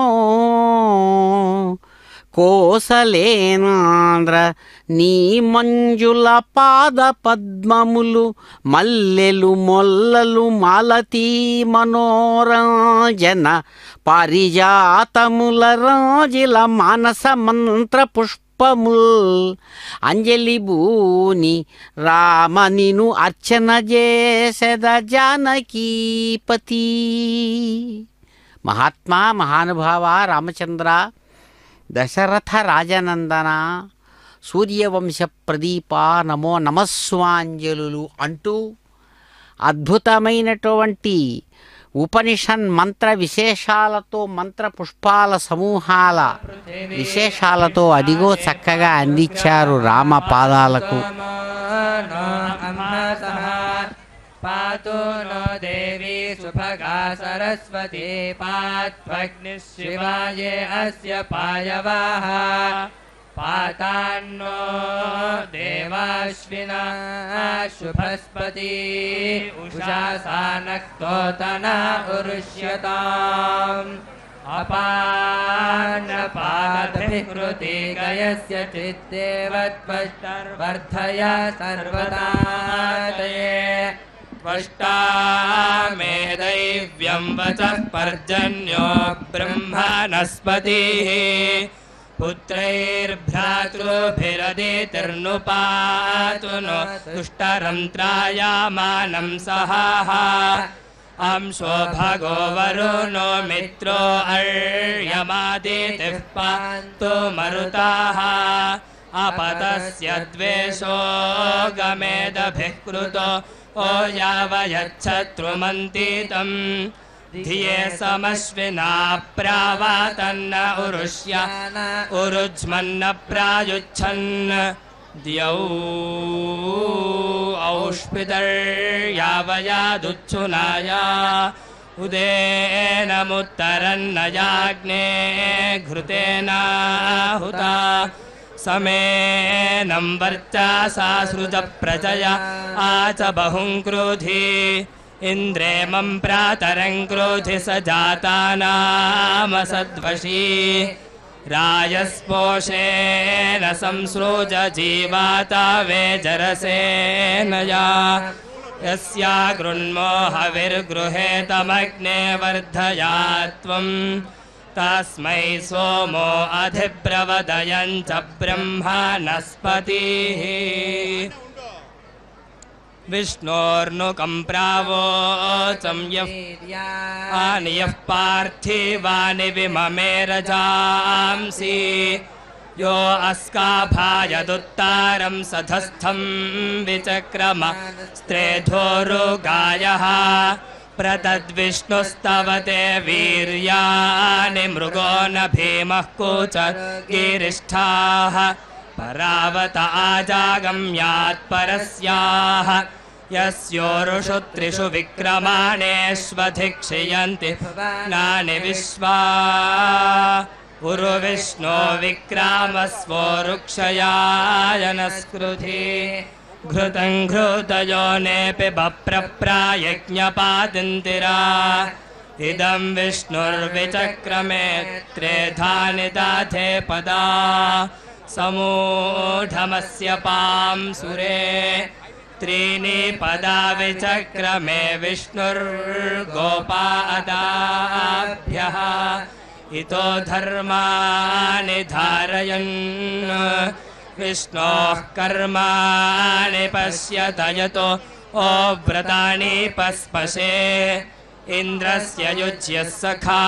Speaker 1: కోసలేనాంధ్ర నీ మంజుల పాద పద్మములు మల్లెలు మొల్లలు మాలతీ మనోరంజన పారిజాతముల రాజిల మానస మంత్ర పుష్పముల్ అంజలి భూని రామ నిను అర్చన చేసెద జానకీపతి. మహాత్మా మహానుభావ రామచంద్ర, దశరథ రాజనందన, సూర్యవంశ ప్రదీప, నమో నమస్వాంజలు అంటూ అద్భుతమైనటువంటి ఉపనిషన్ మంత్ర విశేషాలతో మంత్ర పుష్పాల సమూహాల విశేషాలతో అదిగో చక్కగా అందించారు రామ పాదాలకు.
Speaker 4: भगा सरस्वती पात्वग्निः शिवाये अस्य पायवाः पातान्नो देवाश्विना शुभस्पति उषासानक्तोतना उरुष्यताम् अपानपादभिकृति गयस्य चित्तेवत्वर्धय सर्वदा तये त्वष्टा मे दैव्यं वचः पर्जन्यो ब्रह्मणस्पतिः पुत्रैर्भ्रातृभिरदितिर्नुपातु नो दुष्टरं त्रायामानं सहाः अंशो भगो वरुणो मित्रो अर्यमादितिः पान्तु मरुताः अपतस्य द्वेषो गमेदभिः कृतो ओ यावयच्छत्रुमन्तितं धिये समश्विना प्रावातन्न उरुष्य उरुज्मन्न प्रायुच्छन् द्यौ औष्पितर्यावयादुच्छुनाया उदेनमुत्तरन्नयाग्ने घृतेनाहुता समेनं वर्चासा सृजप्रजया आच बहुं क्रोधि इन्द्रेमं प्रातरं क्रोधि स जातानामसद्वशी रायस्पोषेण संसृज जीवाता वेजरसेन या यस्या गृह्णो हविर्गृहेतमग्ने वर्धया त्वम् तस्मै सोमो अधिब्रवदयं च ब्रह्मणस्पतिः विष्णोर्नुकं प्रावोचं यः आनियः पार्थिवानि विममे रजांसि यो अस्काभायदुत्तारं सधस्थं विचक्रम स्त्रेधोरुगायः प्रतद्विष्णुस्तवते वीर्याणि मृगो न भीमः कूचगिरिष्ठाः परावत आजागम्यात् परस्याः यस्योरुषु त्रिषु विक्रमाणेष्वधिक्षयन्ति नानि विश्वा उरुविष्णो विक्रामस्वोरुक्षयायनस्कृधि घृतं घृतयोनेऽपि बप्रप्रायज्ञपादिन्तिरा इदं विष्णुर्विचक्रमे त्रेधानि दाथे पदा समूढमस्य पांसुरे त्रीणि पदा विचक्रमे विष्णुर्गोपादाभ्यः इतो धर्माणि धारयन् विष्णोः कर्माणि पश्यत यतो व्रतानि पस्पशे इन्द्रस्य युज्यः सखा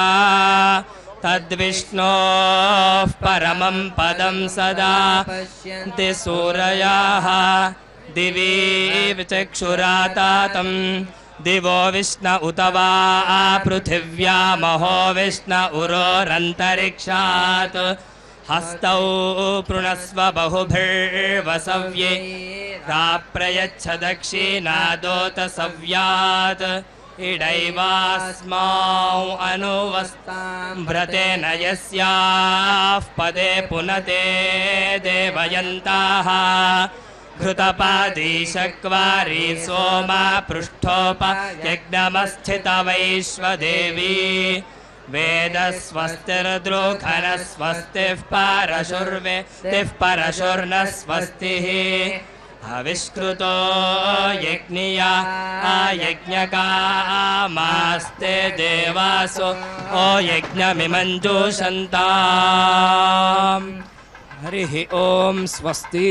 Speaker 4: तद्विष्णोः परमं पदं सदा पश्यन्ति सूरयाः दिवि चक्षुरातातं दिवो विष्ण उत वा पृथिव्यामहो विष्ण उरोरन्तरिक्षात् हस्तौ पृणस्व बहुभिर्वसव्ये राप्रयच्छ दक्षिणादोत सव्यात् इडैवास्मौ अनुवस्तां व्रतेन यस्याः पदे पुनते देवयन्ताः घृतपादीशक्वारी सोमा पृष्ठोपयज्ञमस्थितवैश्वदेवी वेदस्वस्तिर्द्रुघनस्वस्तिः परशुर्वेदिः परशुर्न स्वस्तिः अविष्कृतो यज्ञिया आयज्ञकामास्ते देवासो ओ यज्ञमिमञ्जूषन्ताम् हरिः ओं स्वस्ति।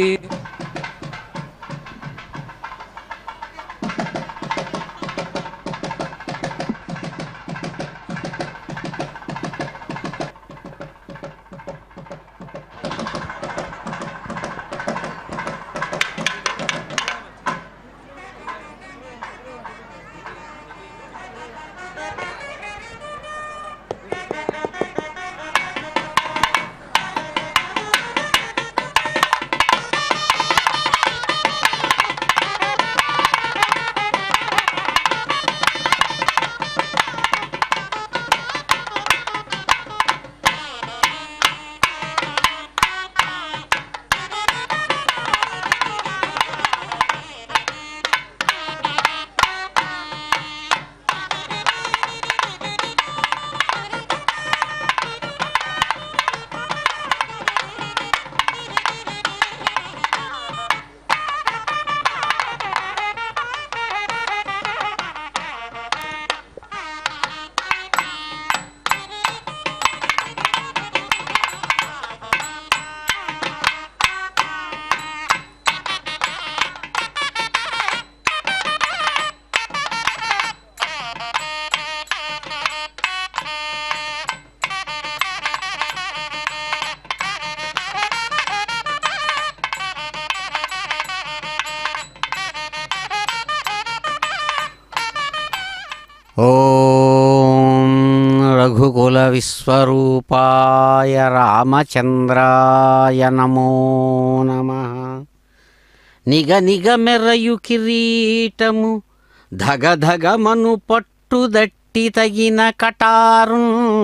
Speaker 1: రఘుకుల విశ్వరూపాయ రామచంద్రాయ నమో నమః. నిగ నిగ మెర్రయు కిరీటము ధగధగమను పట్టుదట్టి తగిన కటారు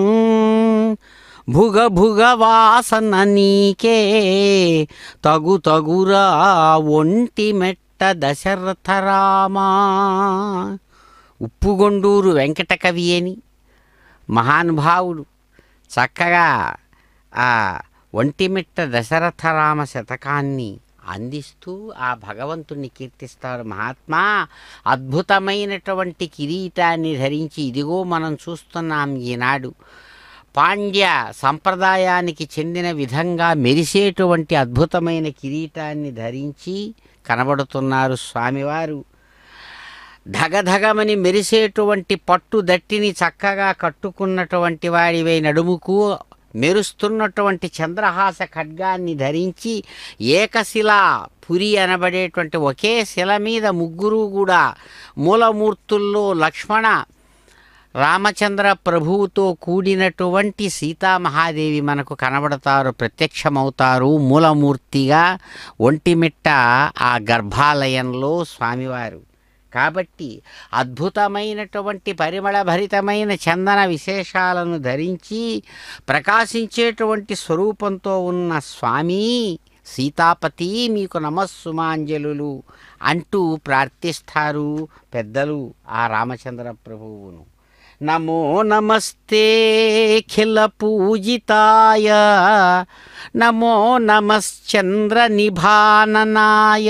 Speaker 1: భుగ భుగ వాసన నీకే తగు తగురా ఒంటి మెట్ట దశరథ రామా. ఉప్పుగొండూరు వెంకట కవి అని మహానుభావుడు చక్కగా ఆ ఒంటిమిట్ట దశరథరామ శతకాన్ని అందిస్తూ ఆ భగవంతుణ్ణి కీర్తిస్తారు. మహాత్మా అద్భుతమైనటువంటి కిరీటాన్ని ధరించి ఇదిగో మనం చూస్తున్నాం ఈనాడు పాండ్య సంప్రదాయానికి చెందిన విధంగా మెరిసేటువంటి అద్భుతమైన కిరీటాన్ని ధరించి కనబడుతున్నారు స్వామివారు. ధగధగమని మెరిసేటువంటి పట్టు దట్టిని చక్కగా కట్టుకున్నటువంటి వాడివై నడుముకు మెరుస్తున్నటువంటి చంద్రహాస ఖడ్గాన్ని ధరించి ఏకశిలా పురి అనబడేటువంటి ఒకే శిల మీద ముగ్గురు కూడా మూలమూర్తుల్లో లక్ష్మణ రామచంద్ర ప్రభువుతో కూడినటువంటి సీతామహాదేవి మనకు కనబడతారు, ప్రత్యక్షమవుతారు మూలమూర్తిగా ఒంటిమిట్ట ఆ గర్భాలయంలో స్వామివారు. కాబట్టి అద్భుతమైనటువంటి పరిమళభరితమైన చందన విశేషాలను ధరించి ప్రకాశించేటువంటి స్వరూపంతో ఉన్న స్వామి సీతాపతి మీకు నమస్సుమాంజలులు అంటూ ప్రార్థిస్తారు పెద్దలు ఆ రామచంద్ర ప్రభువును. నమో నమస్తే ఖిల పూజితాయ నమో నమశ్చంద్ర నిభాననాయ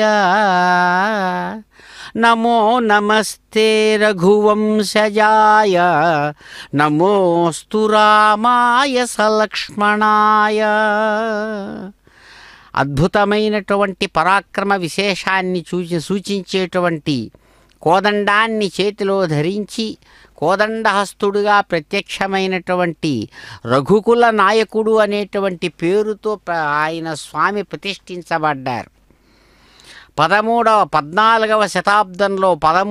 Speaker 1: నమో నమస్తే రఘువంశజాయ నమోస్తు రామాయ సలక్ష్మణాయ. అద్భుతమైనటువంటి పరాక్రమ విశేషాన్ని సూచించేటువంటి కోదండాన్ని చేతిలో ధరించి కోదండహస్తుడుగా ప్రత్యక్షమైనటువంటి రఘుకుల నాయకుడు అనేటువంటి పేరుతో ఆయన స్వామి ప్రతిష్ఠించబడ్డారు. 14వ శతాబ్దంలో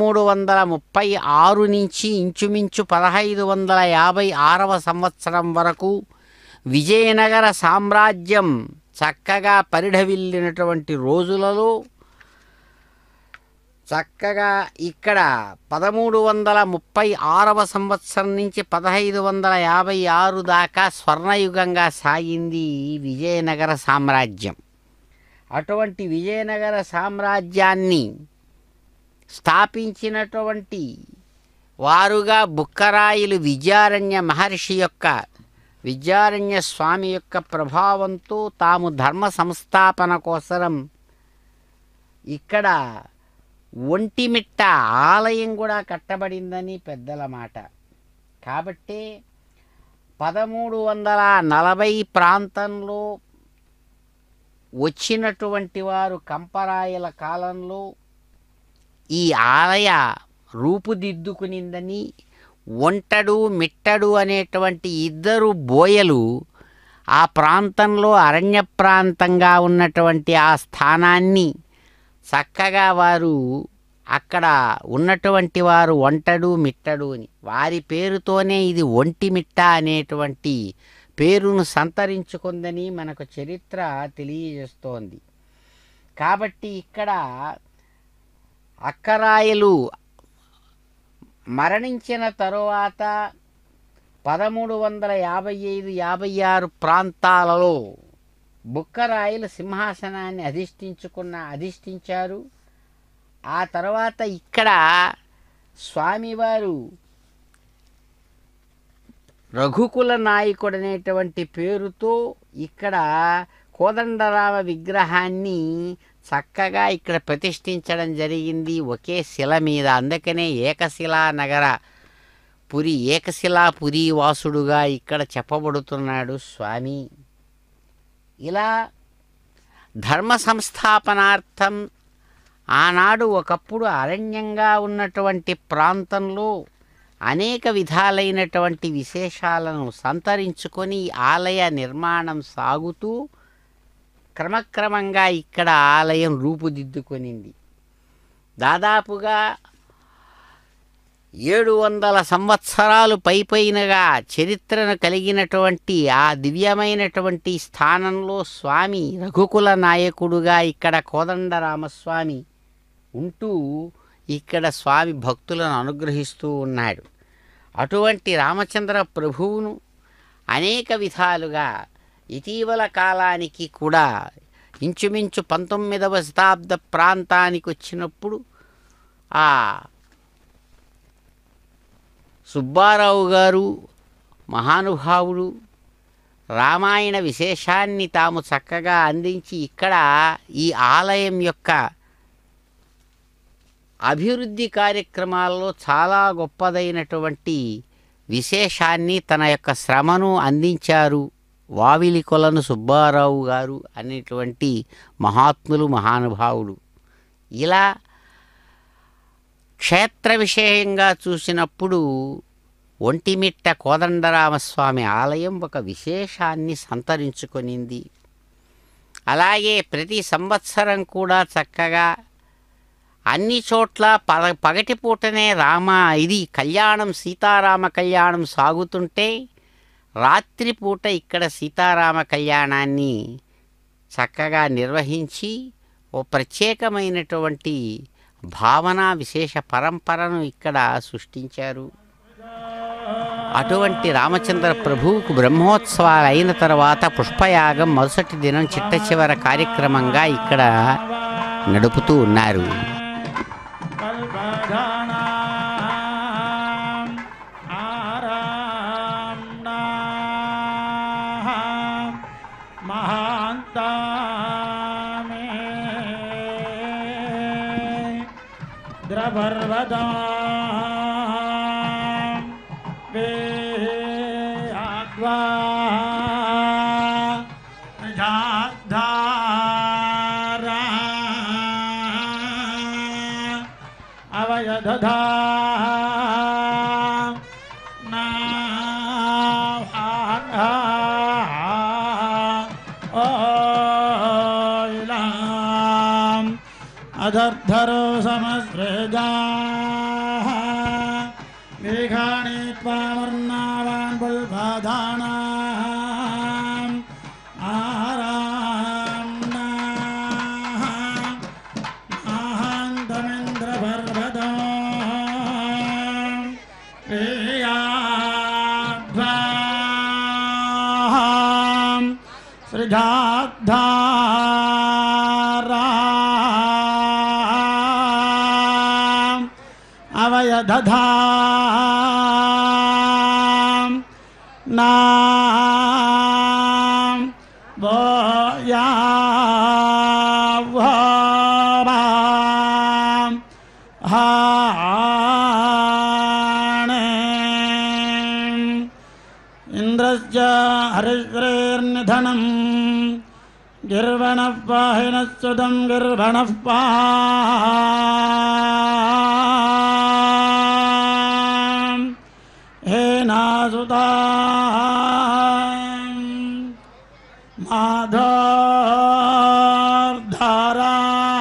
Speaker 1: 1336 నుంచి ఇంచుమించు 1556వ సంవత్సరం వరకు విజయనగర సామ్రాజ్యం చక్కగా పరిఢవిల్లినటువంటి రోజులలో చక్కగా ఇక్కడ 1336వ సంవత్సరం నుంచి 1556 దాకా స్వర్ణయుగంగా సాగింది విజయనగర సామ్రాజ్యం. అటువంటి విజయనగర సామ్రాజ్యాన్ని స్థాపించినటువంటి వారుగా బుక్కరాయిలు విద్యారణ్య స్వామి యొక్క ప్రభావంతో తాము ధర్మ సంస్థాపన కోసం ఇక్కడ ఒంటిమిట్ట ఆలయం కూడా కట్టబడిందని పెద్దల మాట. కాబట్టి 1340 ప్రాంతంలో వచ్చినటువంటి వారు కంపరాయల కాలంలో ఈ ఆలయ రూపుదిద్దుకునిందని ఒంటడు మిట్టడు అనేటువంటి ఇద్దరు బోయలు ఆ ప్రాంతంలో అరణ్య ప్రాంతంగా ఉన్నటువంటి ఆ స్థానాన్ని చక్కగా వారు అక్కడ ఉన్నటువంటి వారు ఒంటడు మిట్టడు అని వారి పేరుతోనే ఇది ఒంటిమిట్ట అనేటువంటి పేరును సంతరించుకుందని మనకు చరిత్ర తెలియజేస్తోంది. కాబట్టి ఇక్కడ అక్కరాయలు మరణించిన తరువాత 1355-56 ప్రాంతాలలో బుక్కరాయలు సింహాసనాన్ని అధిష్ఠించారు. ఆ తర్వాత ఇక్కడ స్వామివారు రఘుకుల నాయకుడు అనేటువంటి పేరుతో ఇక్కడ కోదండరామ విగ్రహాన్ని చక్కగా ఇక్కడ ప్రతిష్ఠించడం జరిగింది ఒకే శిల మీద. అందుకనే ఏకశిలాపురి వాసుడుగా ఇక్కడ చెప్పబడుతున్నాడు స్వామి. ఇలా ధర్మ సంస్థాపనార్థం ఆనాడు ఒకప్పుడు అరణ్యంగా ఉన్నటువంటి ప్రాంతంలో అనేక విధాలైనటువంటి విశేషాలను సంతరించుకొని ఆలయ నిర్మాణం సాగుతూ క్రమక్రమంగా ఇక్కడ ఆలయం రూపుదిద్దుకొనింది. దాదాపుగా 700 సంవత్సరాలు పైపైనగా చరిత్రను కలిగినటువంటి ఆ దివ్యమైనటువంటి స్థానంలో స్వామి రఘుకుల నాయకుడుగా ఇక్కడ కోదండరామస్వామి ఉంటూ ఇక్కడ స్వామి భక్తులను అనుగ్రహిస్తూ ఉన్నాడు. అటువంటి రామచంద్ర ప్రభువును అనేక విధాలుగా ఇటీవల కాలానికి కూడా ఇంచుమించు 19వ శతాబ్ద ప్రాంతానికి వచ్చినప్పుడు ఆ సుబ్బారావు గారు మహానుభావుడు రామాయణ విశేషాన్ని తాము చక్కగా అందించి ఇక్కడ ఈ ఆలయం యొక్క అభివృద్ధి కార్యక్రమాల్లో చాలా గొప్పదైనటువంటి విశేషాన్ని తన యొక్క శ్రమను అందించారు వావిలి కొలను సుబ్బారావు గారు అనేటువంటి మహాత్ములు మహానుభావుడు. ఇలా క్షేత్ర విషయంగా చూసినప్పుడు ఒంటిమిట్ట కోదండరామస్వామి ఆలయం ఒక విశేషాన్ని సంతరించుకొనింది. అలాగే ప్రతి సంవత్సరం కూడా చక్కగా అన్ని చోట్ల పగటిపూటనే కళ్యాణం సీతారామ కళ్యాణం సాగుతుంటే రాత్రిపూట ఇక్కడ సీతారామ కళ్యాణాన్ని చక్కగా నిర్వహించి ఓ ప్రత్యేకమైనటువంటి భావన విశేష పరంపరను ఇక్కడ సృష్టించారు. అటువంటి రామచంద్ర ప్రభువుకు బ్రహ్మోత్సవాలు అయిన తర్వాత పుష్పయాగం మొదటి దినం చిట్ట చివర కార్యక్రమంగా ఇక్కడ నడుపుతూ ఉన్నారు.
Speaker 3: ద్రవర్వదా వేద్వా జాధారా అవయదధా అధర్ధరో సమస్వేజా మేఘాని త్వామర్ణావాన్ బుల్బాధానాం ఆరామ్నా మహాంతమింద్రపర్వతో ప్రియాధ్వాం సృజాద్ధా అవయదధా నాం భోయావాం హాణే ఇంద్రస్య హరిశ్రేర్నిధనం గిర్వణః పాహినః గిర్వణః హేనాసుతా మాధోర్ధారా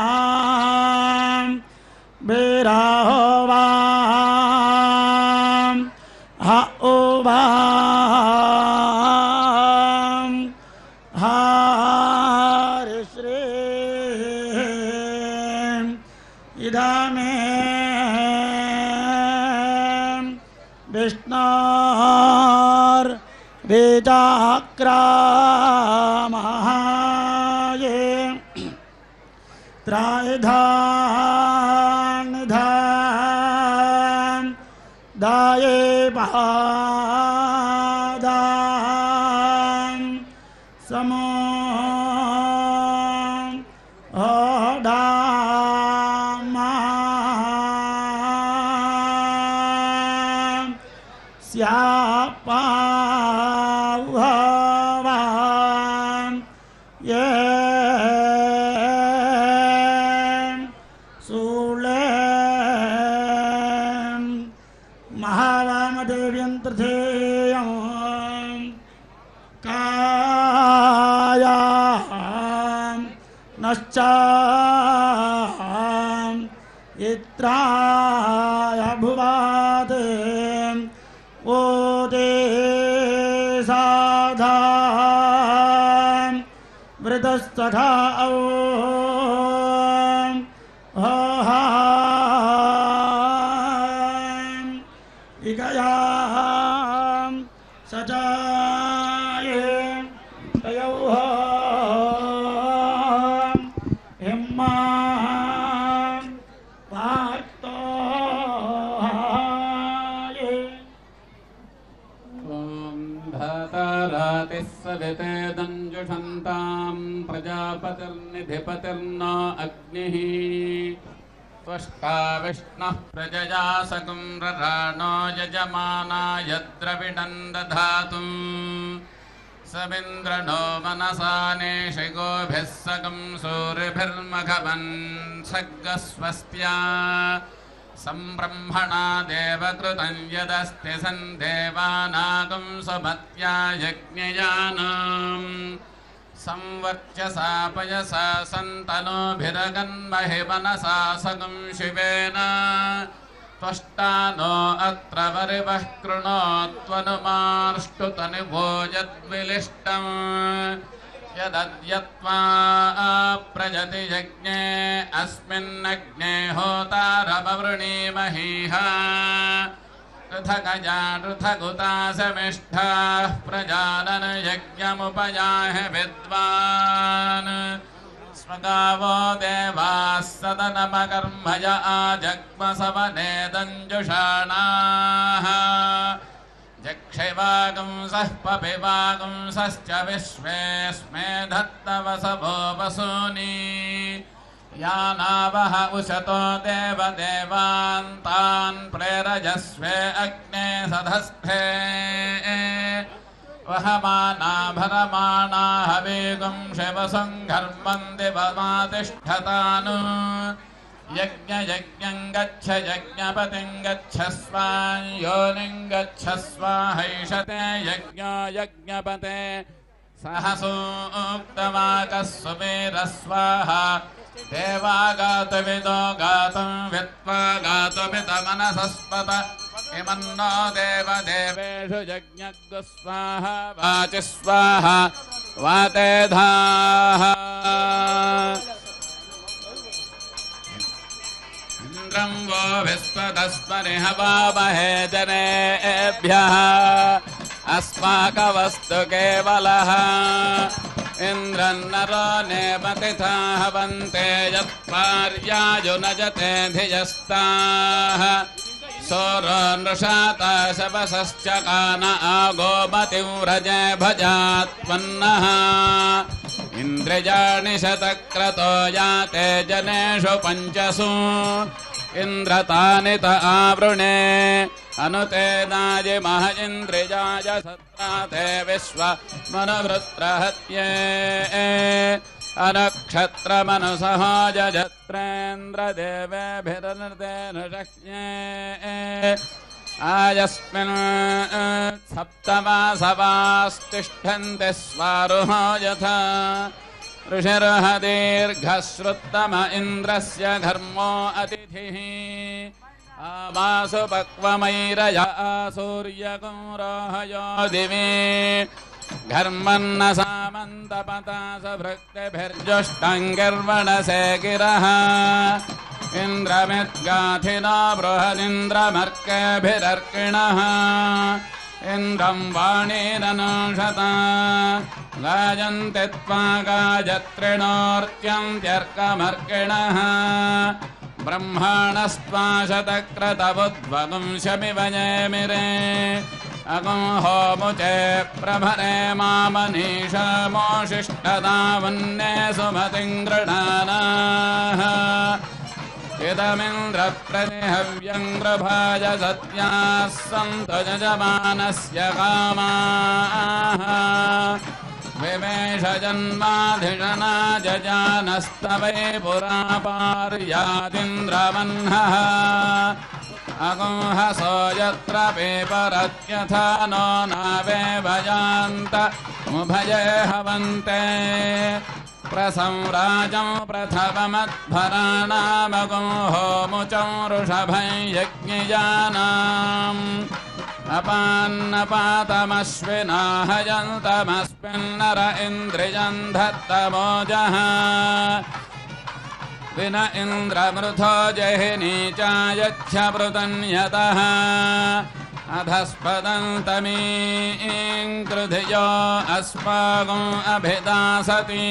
Speaker 3: బీరాహోవా హోవా హరిశ్రీ ఇదామే విష్ణోర్ వేదాక్రామహాయే త్రాయధాన్ దాయే పాదాం సమో స్యాపావాం ఏ సూళే మహావామదేవ్యంత్రధేయం కాయాం నశ్చాం इत्राय भुवात् ओदे साधा वृतस्तथा इकया सचाये तयो हिम्मा पार्तो
Speaker 6: धातारातिः सविते दञ्जुषन्तां प्रजापतिर्निधिपतिर्न अग्निः त्वष्टा विष्णुः प्रजया सकं रराणो यजमानाय द्रविणं दधातुं समिन्द्रनो मनसा नेषिगोभिः सकं सूरिभिर्मघवन् सग्गस्वस्त्या संब्रह्मणा देवकृतं यदस्ति सन्देवानागं सुमत्या यज्ञयानाम् संवर्चसा पयसा सन्तनोभिरगन्महि मनसा सगं शिवेन त्वष्टा नो अत्र वरिवः कृणोत्वनुमार्ष्टुतनुभो यद्विलिष्टम् यदद्यत्वा प्रजति यज्ञे अस्मिन्नग्ने होतारमवृणीमहीह ऋथगजा ऋथगुता समिष्ठाः प्रजानन यज्ञमुपयाहि विद्वान् स्वगावो देवाः सदनमकर्मय आजग्मसवने दञ्जुषाणाः जक्षिवागुंसः पपिवागुंसश्च विश्वेऽस्मे धत्तवसवो वसूनि यानावह उशतो देवदेवान्तान् प्रेरजस्वे अग्ने सधस्थे वहमाना भरमाणा हवीगुं शिवसुङ्घर्मं दिवमातिष्ठतानु यज्ञयज्ञं गच्छ यज्ञपतिं गच्छस्व योनिं गच्छस्व हैषते यज्ञो यज्ञपते सहसोक्तवाकः सुमेरस्वाहा देवा गातुविदो गातुं वित्वा गातुमितमनसस्पत इमन्नो देवदेवेषु यज्ञग्गु स्वाहा वाचि स्वाहा वाते धाः इन्द्रं वो विस्पदस्मरिह वामहे जनेभ्यः अस्माकवस्तु केवलः इन्द्रन्नरो नेपतिथा हवन्ते यत्पार्यायुनजते धियस्ताः सोरो नृषाता शवसश्च कान आगोमतिव्रजे भजात्पन्नः इन्द्रियाणि शतक्रतो याते जनेषु पञ्चसु इन्द्रतानि त आवृणे अनुते नाजिमः इन्द्रियाय सत्राते विश्वमनुवृत्रहत्ये अनक्षत्रमनुसहो जजत्रेन्द्रदेवेभिरनृतेन शक्ये आयस्मिन् सप्तमासवास्तिष्ठन्ति स्वारुहो यथा ऋषिर्ह दीर्घश्रुत्तम इन्द्रस्य घर्मो अतिथिः आमासु पक्वमैरया सूर्यगौरोहयो दिवे घर्मन्न सामन्तपता सभृक्तिभिर्जुष्टङ्गिर्वणसे गिरः इन्द्रमिद्गाथिनो बृहदिन्द्रमर्केभिरर्किणः इन्द्रं वाणीरनुषता गायन्ति त्वा गायत्रिणोऽर्त्यन्त्यर्कमर्किणः ब्रह्माणस्त्वा शतक्रतबुद्वगुंशमिव जयमिरे अगुं होमुचे प्रभरे मामनीषमोशिष्टदावन्ये सुमतिं गृणानाः इदमिन्द्रप्रतिहव्यं गृभाज सत्याः सन्तु यजमानस्य कामाः विवेशजन्माधिषणा जजानस्तवै पुरा पार्यादिन्द्रवह्नः अगुंहसो यत्र पेपरत्यथा नो नावे भजान्त मुभये हवन्ते प्रसंराजं प्रथममध्वराणामगुं होमुचं वृषभं यज्ञयानाम् अपान्नपातमश्विनाहयन्तमस्मिन्नर इन्द्रियं धत्तमोजः विन इन्द्रमृथो जहिनी चायच्छमृतन्यतः अधस्पदन्तमीङ्कृधियो अस्माकम् अभिदासति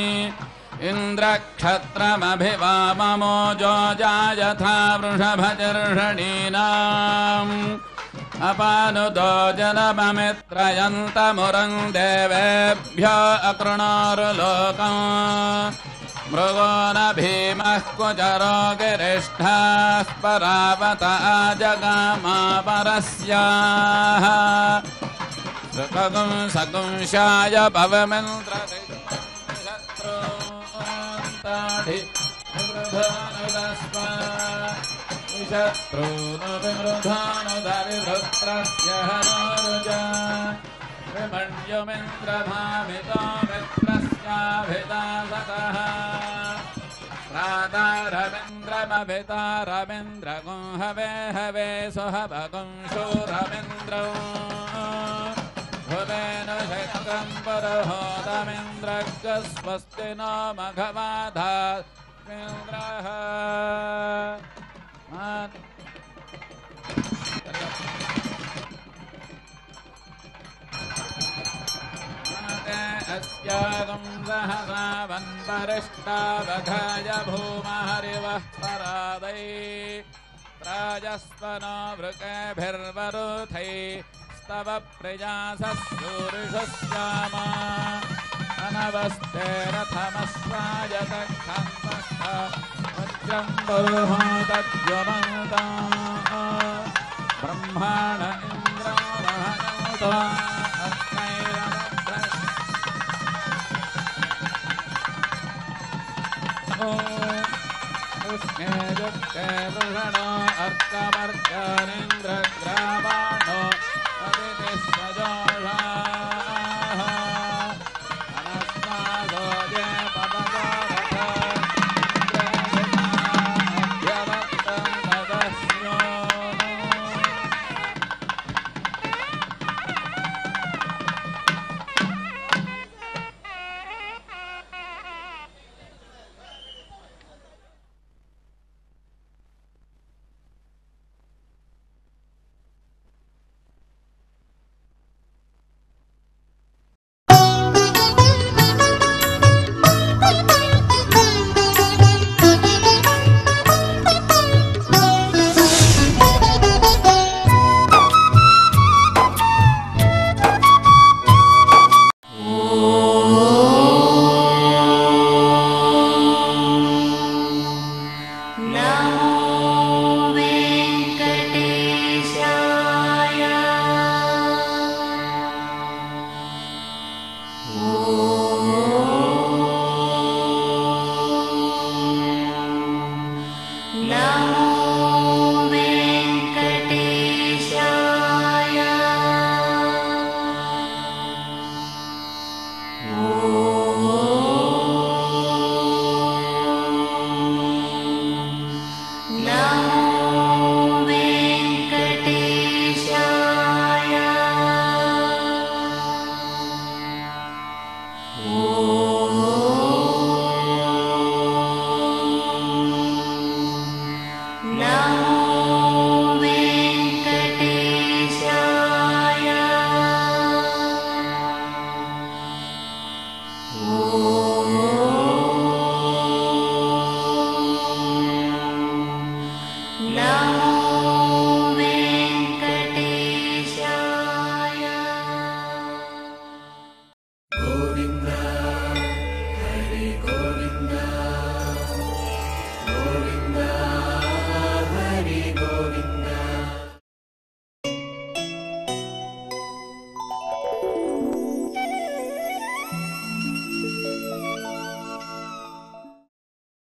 Speaker 6: इन्द्रक्षत्रमभिवाममोजो जायथा वृषभजर्षणीनाम् अपानुदो जनममित्रयन्तमुरं देवेभ्यो अकृणोरुलोकम् मृगो न भीमः कुचरो गिरिष्ठाः परावत जगामा परस्याः सुखगुं सगुंशाय पवमिन्द्रशत्रून्ताढि शत्रूनुविमृधानुधरिवृत्रस्य हनोरुजा विमण्युमिन्द्रभामितो मित्रस्याभिदासतः प्रातारमिन्द्रमभितारमिन्द्रगुं हवे हवे सुहवगुं शूरमिन्द्रौ भुवेनु शक्रं परहोतमिन्द्रः स्वस्ति नो मघवाधास्मिन्द्रः अस्यागं सहसा वन्परिष्टावघाय भूमहरिवः परादै राजस्वनो वृकेभिर्वरुथै स्तव प्रियाससूरिषस्यामा अनवस्ते रथमश्वायतक्षन्तः वज्रं बरुहोतद्युमन्ता ब्रह्माण इन्द्रो महनोतो कृष्णे युक्ते वृषणो अर्कमर्कनिन्द्रग्रावाणो अतिथिस्वजोषा